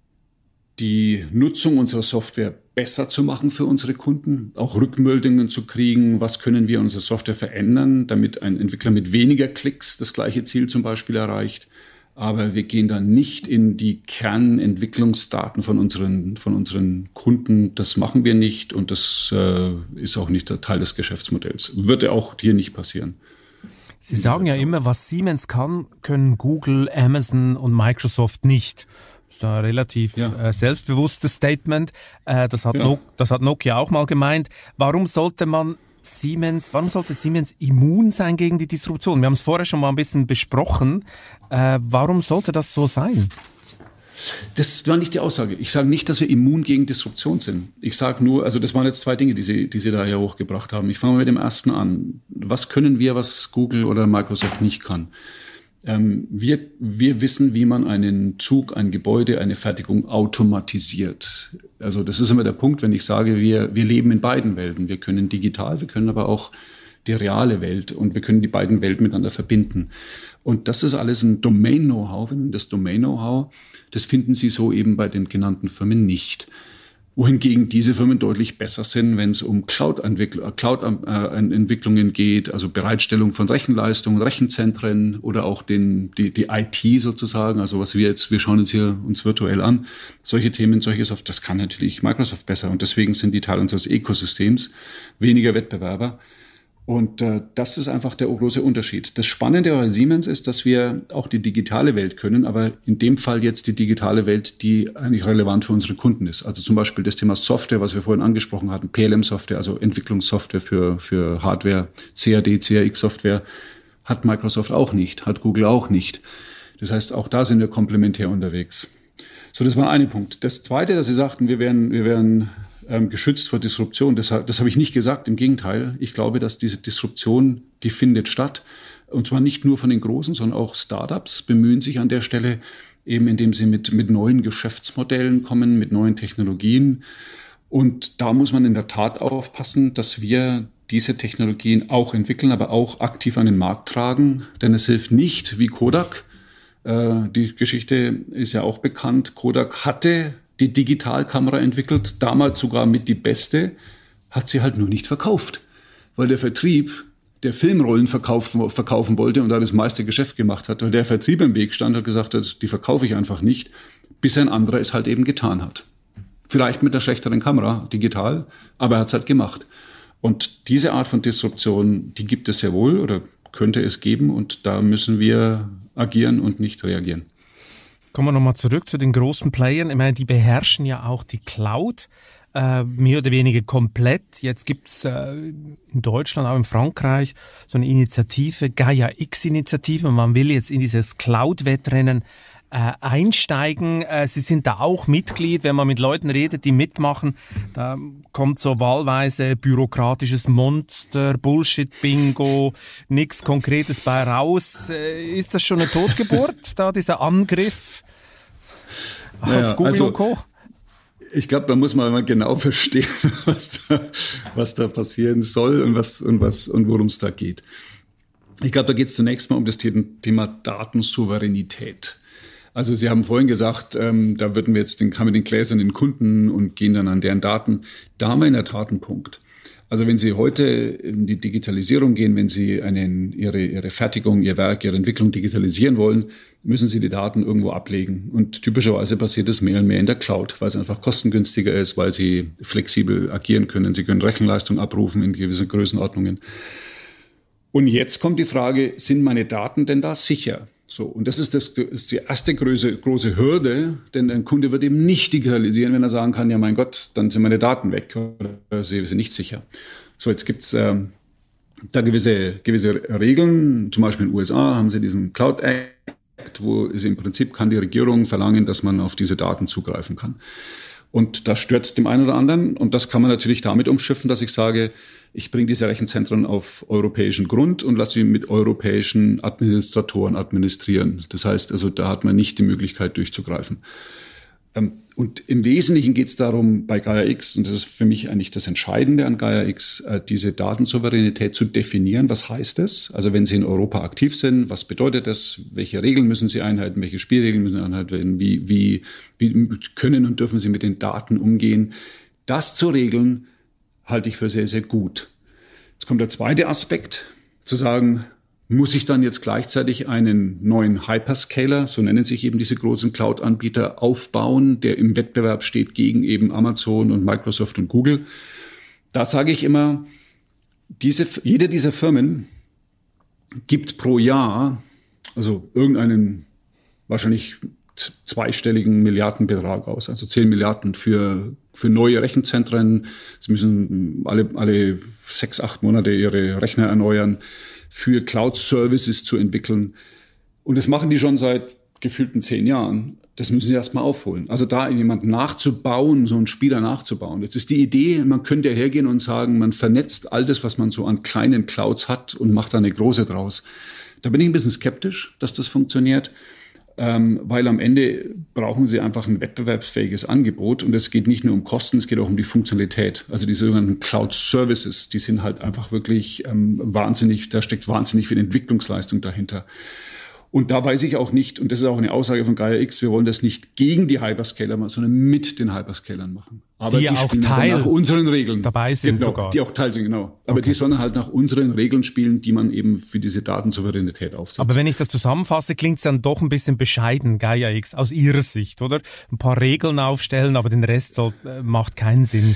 die Nutzung unserer Software besser zu machen für unsere Kunden, auch Rückmeldungen zu kriegen, was können wir in unserer Software verändern, damit ein Entwickler mit weniger Klicks das gleiche Ziel zum Beispiel erreicht. Aber wir gehen dann nicht in die Kernentwicklungsdaten von unseren, von unseren Kunden. Das machen wir nicht und das äh, ist auch nicht der Teil des Geschäftsmodells. Wird ja auch hier nicht passieren. Sie sagen ja immer, was Siemens kann, können Google, Amazon und Microsoft nicht. Das ist ein relativ ja. äh, selbstbewusstes Statement. Äh, das hat ja. no- das hat Nokia auch mal gemeint. Warum sollte man Siemens, warum sollte Siemens immun sein gegen die Disruption? Wir haben es vorher schon mal ein bisschen besprochen. Äh, warum sollte das so sein? Das war nicht die Aussage. Ich sage nicht, dass wir immun gegen Disruption sind. Ich sage nur, also das waren jetzt zwei Dinge, die Sie, die Sie da ja hochgebracht haben. Ich fange mal mit dem ersten an. Was können wir, was Google oder Microsoft nicht kann? Ähm, wir, wir wissen, wie man einen Zug, ein Gebäude, eine Fertigung automatisiert. Also das ist immer der Punkt, wenn ich sage, wir, wir leben in beiden Welten. Wir können digital, wir können aber auch die reale Welt und wir können die beiden Welten miteinander verbinden. Und das ist alles ein Domain-Know-how. Das Domain-Know-how, das finden Sie so eben bei den genannten Firmen nicht. Wohingegen diese Firmen deutlich besser sind, wenn es um Cloud-Entwicklungen Cloud geht, also Bereitstellung von Rechenleistungen, Rechenzentren oder auch den, die, die I T sozusagen, also was wir jetzt, wir schauen uns hier uns virtuell an, solche Themen, solche Software, das kann natürlich Microsoft besser und deswegen sind die Teil unseres Ökosystems, weniger Wettbewerber. Und äh, das ist einfach der große Unterschied. Das Spannende bei Siemens ist, dass wir auch die digitale Welt können, aber in dem Fall jetzt die digitale Welt, die eigentlich relevant für unsere Kunden ist. Also zum Beispiel das Thema Software, was wir vorhin angesprochen hatten, P L M-Software, also Entwicklungssoftware für, für Hardware, C A D, C A X-Software, hat Microsoft auch nicht, hat Google auch nicht. Das heißt, auch da sind wir komplementär unterwegs. So, das war ein Punkt. Das Zweite, dass Sie sagten, wir wären, wir wären ähm, geschützt vor Disruption, das, das habe ich nicht gesagt. Im Gegenteil, ich glaube, dass diese Disruption, die findet statt. Und zwar nicht nur von den Großen, sondern auch Startups bemühen sich an der Stelle, eben indem sie mit, mit neuen Geschäftsmodellen kommen, mit neuen Technologien. Und da muss man in der Tat aufpassen, dass wir diese Technologien auch entwickeln, aber auch aktiv an den Markt tragen. Denn es hilft nicht wie Kodak. Äh, die Geschichte ist ja auch bekannt. Kodak hatte die Digitalkamera entwickelt, damals sogar mit die beste, hat sie halt nur nicht verkauft. Weil der Vertrieb, der Filmrollen verkauft, verkaufen wollte und da das meiste Geschäft gemacht hat, weil der Vertrieb im Weg stand und gesagt hat, die verkaufe ich einfach nicht, bis ein anderer es halt eben getan hat. Vielleicht mit einer schlechteren Kamera, digital, aber er hat es halt gemacht. Und diese Art von Disruption, die gibt es sehr wohl oder könnte es geben und da müssen wir agieren und nicht reagieren. Kommen wir nochmal zurück zu den großen Playern. Ich meine, die beherrschen ja auch die Cloud, äh, mehr oder weniger komplett. Jetzt gibt's äh, in Deutschland, auch in Frankreich, so eine Initiative, Gaia X-Initiative. Man will jetzt in dieses Cloud-Wettrennen Äh, einsteigen. Äh, Sie sind da auch Mitglied. Wenn man mit Leuten redet, die mitmachen, da kommt so wahlweise bürokratisches Monster, Bullshit-Bingo, nichts Konkretes bei raus. Äh, ist das schon eine Totgeburt, da dieser Angriff auf naja, Google also, und Co.? Ich glaube, da muss man mal genau verstehen, was da, was da passieren soll und was und was und worum es da geht. Ich glaube, da geht es zunächst mal um das Thema Datensouveränität. Also Sie haben vorhin gesagt, ähm, da würden wir jetzt den, haben wir den gläsernen Kunden und gehen dann an deren Daten. Da haben wir in der Tat einen Punkt. Also wenn Sie heute in die Digitalisierung gehen, wenn Sie einen, Ihre, Ihre Fertigung, Ihr Werk, Ihre Entwicklung digitalisieren wollen, müssen Sie die Daten irgendwo ablegen. Und typischerweise passiert das mehr und mehr in der Cloud, weil es einfach kostengünstiger ist, weil Sie flexibel agieren können. Sie können Rechenleistung abrufen in gewissen Größenordnungen. Und jetzt kommt die Frage, sind meine Daten denn da sicher? So, und das ist, das, das ist die erste große, große Hürde, denn ein Kunde wird eben nicht digitalisieren, wenn er sagen kann, ja mein Gott, dann sind meine Daten weg oder sie sind nicht sicher. So, jetzt gibt's äh, da gewisse, gewisse Regeln, zum Beispiel in den U S A haben sie diesen Cloud Act, wo es im Prinzip kann die Regierung verlangen, dass man auf diese Daten zugreifen kann. Und das stört dem einen oder anderen und das kann man natürlich damit umschiffen, dass ich sage, ich bringe diese Rechenzentren auf europäischen Grund und lasse sie mit europäischen Administratoren administrieren. Das heißt also, da hat man nicht die Möglichkeit durchzugreifen. Und im Wesentlichen geht es darum, bei Gaia X, und das ist für mich eigentlich das Entscheidende an Gaia X, diese Datensouveränität zu definieren. Was heißt das? Also wenn Sie in Europa aktiv sind, was bedeutet das? Welche Regeln müssen Sie einhalten? Welche Spielregeln müssen Sie einhalten? Wie, wie, wie können und dürfen Sie mit den Daten umgehen? Das zu regeln, halte ich für sehr, sehr gut. Jetzt kommt der zweite Aspekt, zu sagen, muss ich dann jetzt gleichzeitig einen neuen Hyperscaler, so nennen sich eben diese großen Cloud-Anbieter, aufbauen, der im Wettbewerb steht gegen eben Amazon und Microsoft und Google? Da sage ich immer, diese, jede dieser Firmen gibt pro Jahr, also irgendeinen wahrscheinlich zweistelligen Milliardenbetrag aus, also zehn Milliarden für, für neue Rechenzentren. Sie müssen alle, alle sechs, acht Monate ihre Rechner erneuern, für Cloud-Services zu entwickeln. Und das machen die schon seit gefühlten zehn Jahren. Das müssen sie erstmal aufholen. Also da jemanden nachzubauen, so einen Spieler nachzubauen. Jetzt ist die Idee, man könnte ja hergehen und sagen, man vernetzt all das, was man so an kleinen Clouds hat und macht da eine große draus. Da bin ich ein bisschen skeptisch, dass das funktioniert. Ähm, weil am Ende brauchen sie einfach ein wettbewerbsfähiges Angebot und es geht nicht nur um Kosten, es geht auch um die Funktionalität. Also die sogenannten Cloud Services, die sind halt einfach wirklich ähm, wahnsinnig, da steckt wahnsinnig viel Entwicklungsleistung dahinter. Und da weiß ich auch nicht, und das ist auch eine Aussage von Gaia X, wir wollen das nicht gegen die Hyperscaler machen, sondern mit den Hyperscalern machen. Aber die, die auch Teil nach unseren Regeln dabei sind genau, sogar. Die auch Teil sind, genau. Aber okay. Die sollen halt nach unseren Regeln spielen, die man eben für diese Datensouveränität aufsetzt. Aber wenn ich das zusammenfasse, klingt es dann doch ein bisschen bescheiden, Gaia X, aus Ihrer Sicht, oder? Ein paar Regeln aufstellen, aber den Rest soll, äh, macht keinen Sinn.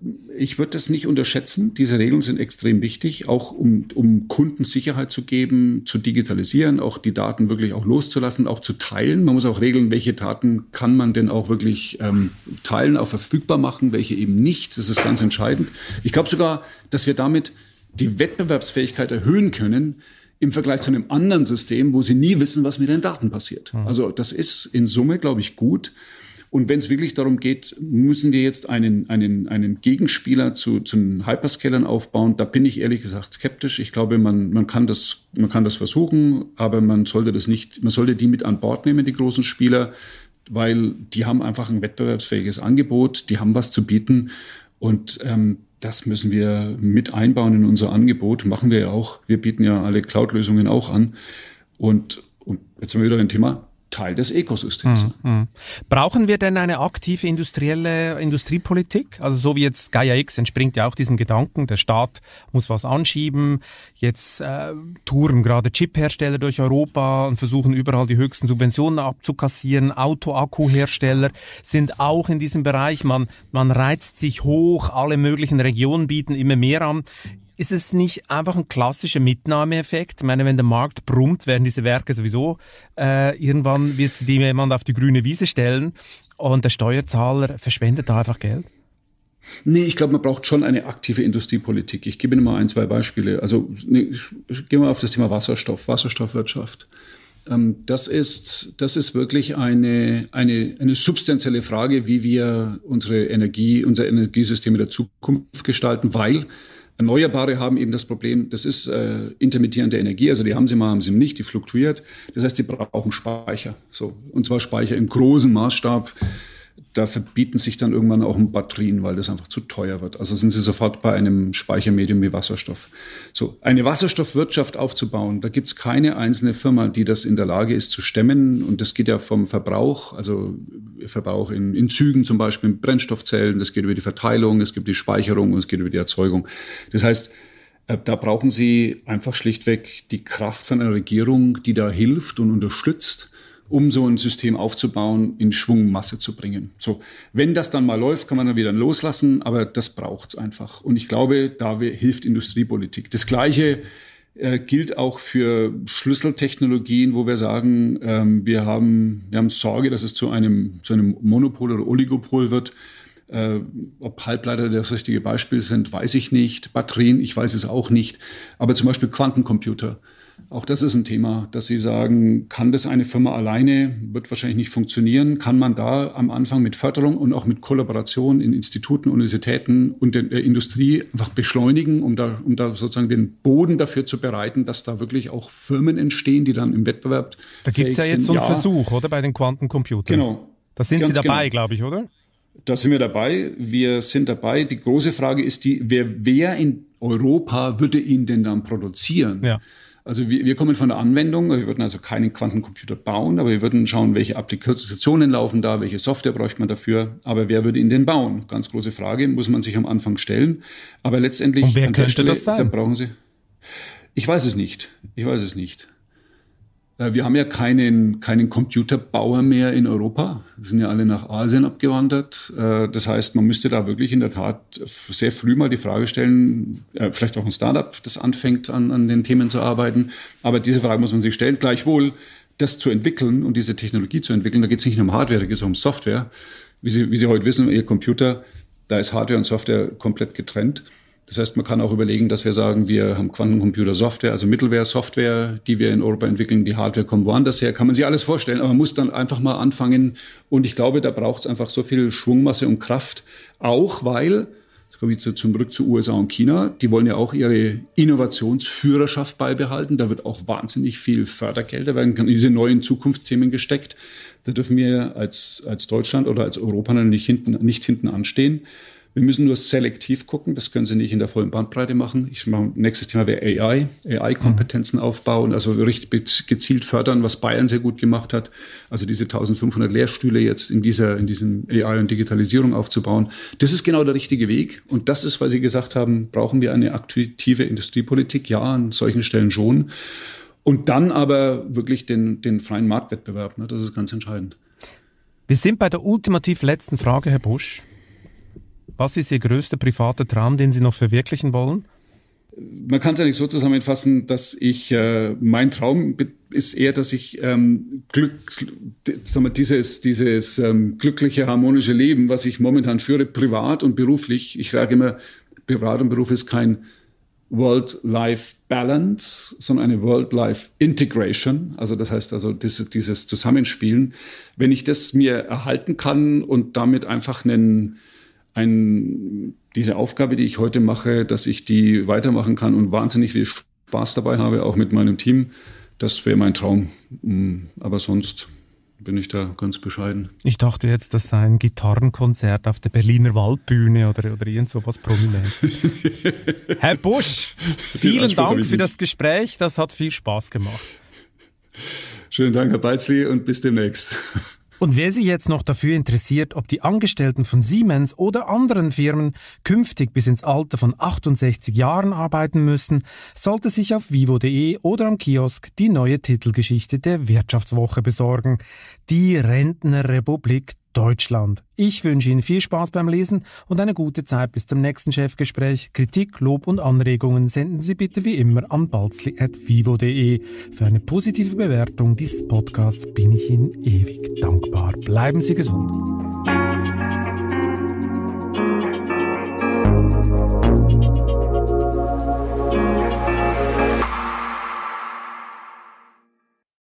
ich würde das nicht unterschätzen. Diese Regeln sind extrem wichtig, auch um, um Kunden Sicherheit zu geben, zu digitalisieren, auch die Daten wirklich auch loszulassen, auch zu teilen. Man muss auch regeln, welche Daten kann man denn auch wirklich ähm, teilen, auch verfügbar machen, welche eben nicht. Das ist ganz entscheidend. Ich glaube sogar, dass wir damit die Wettbewerbsfähigkeit erhöhen können im Vergleich zu einem anderen System, wo sie nie wissen, was mit den Daten passiert. Also das ist in Summe, glaube ich, gut. Und wenn es wirklich darum geht, müssen wir jetzt einen, einen, einen Gegenspieler zu, zu den Hyperscalern aufbauen, da bin ich ehrlich gesagt skeptisch. Ich glaube, man, man kann das, man kann das versuchen, aber man sollte das nicht, man sollte die mit an Bord nehmen, die großen Spieler, weil die haben einfach ein wettbewerbsfähiges Angebot, die haben was zu bieten und ähm, das müssen wir mit einbauen in unser Angebot. Machen wir ja auch. Wir bieten ja alle Cloud-Lösungen auch an. Und, und jetzt sind wir wieder ein Thema. Teil des Ökosystems. Mhm, mh. Brauchen wir denn eine aktive industrielle Industriepolitik? Also so wie jetzt Gaia X entspringt ja auch diesem Gedanken, der Staat muss was anschieben. Jetzt äh, touren gerade Chiphersteller durch Europa und versuchen überall die höchsten Subventionen abzukassieren. Auto-Akku-Hersteller sind auch in diesem Bereich. Man, man reizt sich hoch, alle möglichen Regionen bieten immer mehr an. Ist es nicht einfach ein klassischer Mitnahmeeffekt? Ich meine, wenn der Markt brummt, werden diese Werke sowieso, äh, irgendwann wird sie jemand auf die grüne Wiese stellen und der Steuerzahler verschwendet da einfach Geld? Nee, ich glaube, man braucht schon eine aktive Industriepolitik. Ich gebe Ihnen mal ein, zwei Beispiele. Also nee, gehen wir auf das Thema Wasserstoff, Wasserstoffwirtschaft. Ähm, das ist, das ist wirklich eine, eine, eine substanzielle Frage, wie wir unsere Energie, unser Energiesystem in der Zukunft gestalten, weil Erneuerbare haben eben das Problem, das ist äh, intermittierende Energie, also die haben sie mal, haben sie nicht, die fluktuiert. Das heißt, sie brauchen Speicher, so, und zwar Speicher im großen Maßstab. Da verbieten sich dann irgendwann auch Batterien, weil das einfach zu teuer wird. Also sind sie sofort bei einem Speichermedium wie Wasserstoff. So, eine Wasserstoffwirtschaft aufzubauen, da gibt's keine einzelne Firma, die das in der Lage ist zu stemmen. Und das geht ja vom Verbrauch, also Verbrauch in, in Zügen zum Beispiel, in Brennstoffzellen, das geht über die Verteilung, es gibt die Speicherung und es geht über die Erzeugung. Das heißt, da brauchen Sie einfach schlichtweg die Kraft von einer Regierung, die da hilft und unterstützt, um so ein System aufzubauen, in Schwungmasse zu bringen. So, wenn das dann mal läuft, kann man dann wieder loslassen, aber das braucht's einfach. Und ich glaube, da hilft Industriepolitik. Das Gleiche äh, gilt auch für Schlüsseltechnologien, wo wir sagen, ähm, wir haben, wir haben Sorge, dass es zu einem, zu einem Monopol oder Oligopol wird. Äh, ob Halbleiter das richtige Beispiel sind, weiß ich nicht. Batterien, ich weiß es auch nicht. Aber zum Beispiel Quantencomputer. Auch das ist ein Thema, dass Sie sagen, kann das eine Firma alleine, wird wahrscheinlich nicht funktionieren. Kann man da am Anfang mit Förderung und auch mit Kollaboration in Instituten, Universitäten und der Industrie einfach beschleunigen, um da, um da sozusagen den Boden dafür zu bereiten, dass da wirklich auch Firmen entstehen, die dann im Wettbewerb Da gibt es ja jetzt so einen ja. Versuch, oder, bei den Quantencomputern. Genau. Da sind Ganz Sie dabei, genau. glaube ich, oder? Da sind wir dabei. Wir sind dabei. Die große Frage ist die, wer, wer in Europa würde ihn denn dann produzieren? Ja. Also wir, wir kommen von der Anwendung, wir würden also keinen Quantencomputer bauen, aber wir würden schauen, welche Applikationen laufen da, welche Software bräuchte man dafür, aber wer würde ihn denn bauen? Ganz große Frage, muss man sich am Anfang stellen. Aber letztendlich... Und wer könnte Stelle, das sein? Da brauchen Sie... Ich weiß es nicht. Ich weiß es nicht. Wir haben ja keinen, keinen Computerbauer mehr in Europa. Wir sind ja alle nach Asien abgewandert. Das heißt, man müsste da wirklich in der Tat sehr früh mal die Frage stellen, vielleicht auch ein Startup, das anfängt, an, an den Themen zu arbeiten. Aber diese Frage muss man sich stellen. Gleichwohl, das zu entwickeln und diese Technologie zu entwickeln, da geht es nicht nur um Hardware, da geht es um Software. Wie Sie, wie Sie heute wissen, Ihr Computer, da ist Hardware und Software komplett getrennt. Das heißt, man kann auch überlegen, dass wir sagen, wir haben Quantencomputer-Software, also Mittelware-Software, die wir in Europa entwickeln. Die Hardware kommt woanders her, kann man sich alles vorstellen. Aber man muss dann einfach mal anfangen. Und ich glaube, da braucht es einfach so viel Schwungmasse und Kraft. Auch weil, jetzt komme ich zurück zu U S A und China, die wollen ja auch ihre Innovationsführerschaft beibehalten. Da wird auch wahnsinnig viel Fördergelder werden in diese neuen Zukunftsthemen gesteckt. Da dürfen wir als, als Deutschland oder als Europa nicht hinten, nicht hinten anstehen. Wir müssen nur selektiv gucken, das können Sie nicht in der vollen Bandbreite machen. Ich mache, nächstes Thema wäre A I, A I-Kompetenzen aufbauen, also richtig gezielt fördern, was Bayern sehr gut gemacht hat. Also diese eintausendfünfhundert Lehrstühle jetzt in dieser, in diesem A I und Digitalisierung aufzubauen. Das ist genau der richtige Weg. Und das ist, weil Sie gesagt haben, brauchen wir eine aktive Industriepolitik? Ja, an solchen Stellen schon. Und dann aber wirklich den, den freien Marktwettbewerb, ne? Das ist ganz entscheidend. Wir sind bei der ultimativ letzten Frage, Herr Busch. Was ist Ihr größter privater Traum, den Sie noch verwirklichen wollen? Man kann es eigentlich so zusammenfassen, dass ich, äh, mein Traum ist eher, dass ich ähm, Glück, sagen wir, dieses, dieses ähm, glückliche, harmonische Leben, was ich momentan führe, privat und beruflich. Ich sage immer, Privat und Beruf ist kein World-Life-Balance, sondern eine World-Life-Integration. Also das heißt also dieses, dieses Zusammenspielen. Wenn ich das mir erhalten kann und damit einfach einen, einen, diese Aufgabe, die ich heute mache, dass ich die weitermachen kann und wahnsinnig viel Spaß dabei habe, auch mit meinem Team, das wäre mein Traum. Aber sonst bin ich da ganz bescheiden. Ich dachte jetzt, das sei ein Gitarrenkonzert auf der Berliner Waldbühne oder, oder irgend so was Prominentes. Herr Busch, vielen Dank für das Gespräch. Das hat viel Spaß gemacht. Schönen Dank, Herr Balzli, und bis demnächst. Und wer sich jetzt noch dafür interessiert, ob die Angestellten von Siemens oder anderen Firmen künftig bis ins Alter von achtundsechzig Jahren arbeiten müssen, sollte sich auf vivo punkt de oder am Kiosk die neue Titelgeschichte der Wirtschaftswoche besorgen. Die Rentnerrepublik Deutschland. Ich wünsche Ihnen viel Spaß beim Lesen und eine gute Zeit bis zum nächsten Chefgespräch. Kritik, Lob und Anregungen senden Sie bitte wie immer an balzli at vivo punkt de. Für eine positive Bewertung dieses Podcasts bin ich Ihnen ewig dankbar. Bleiben Sie gesund.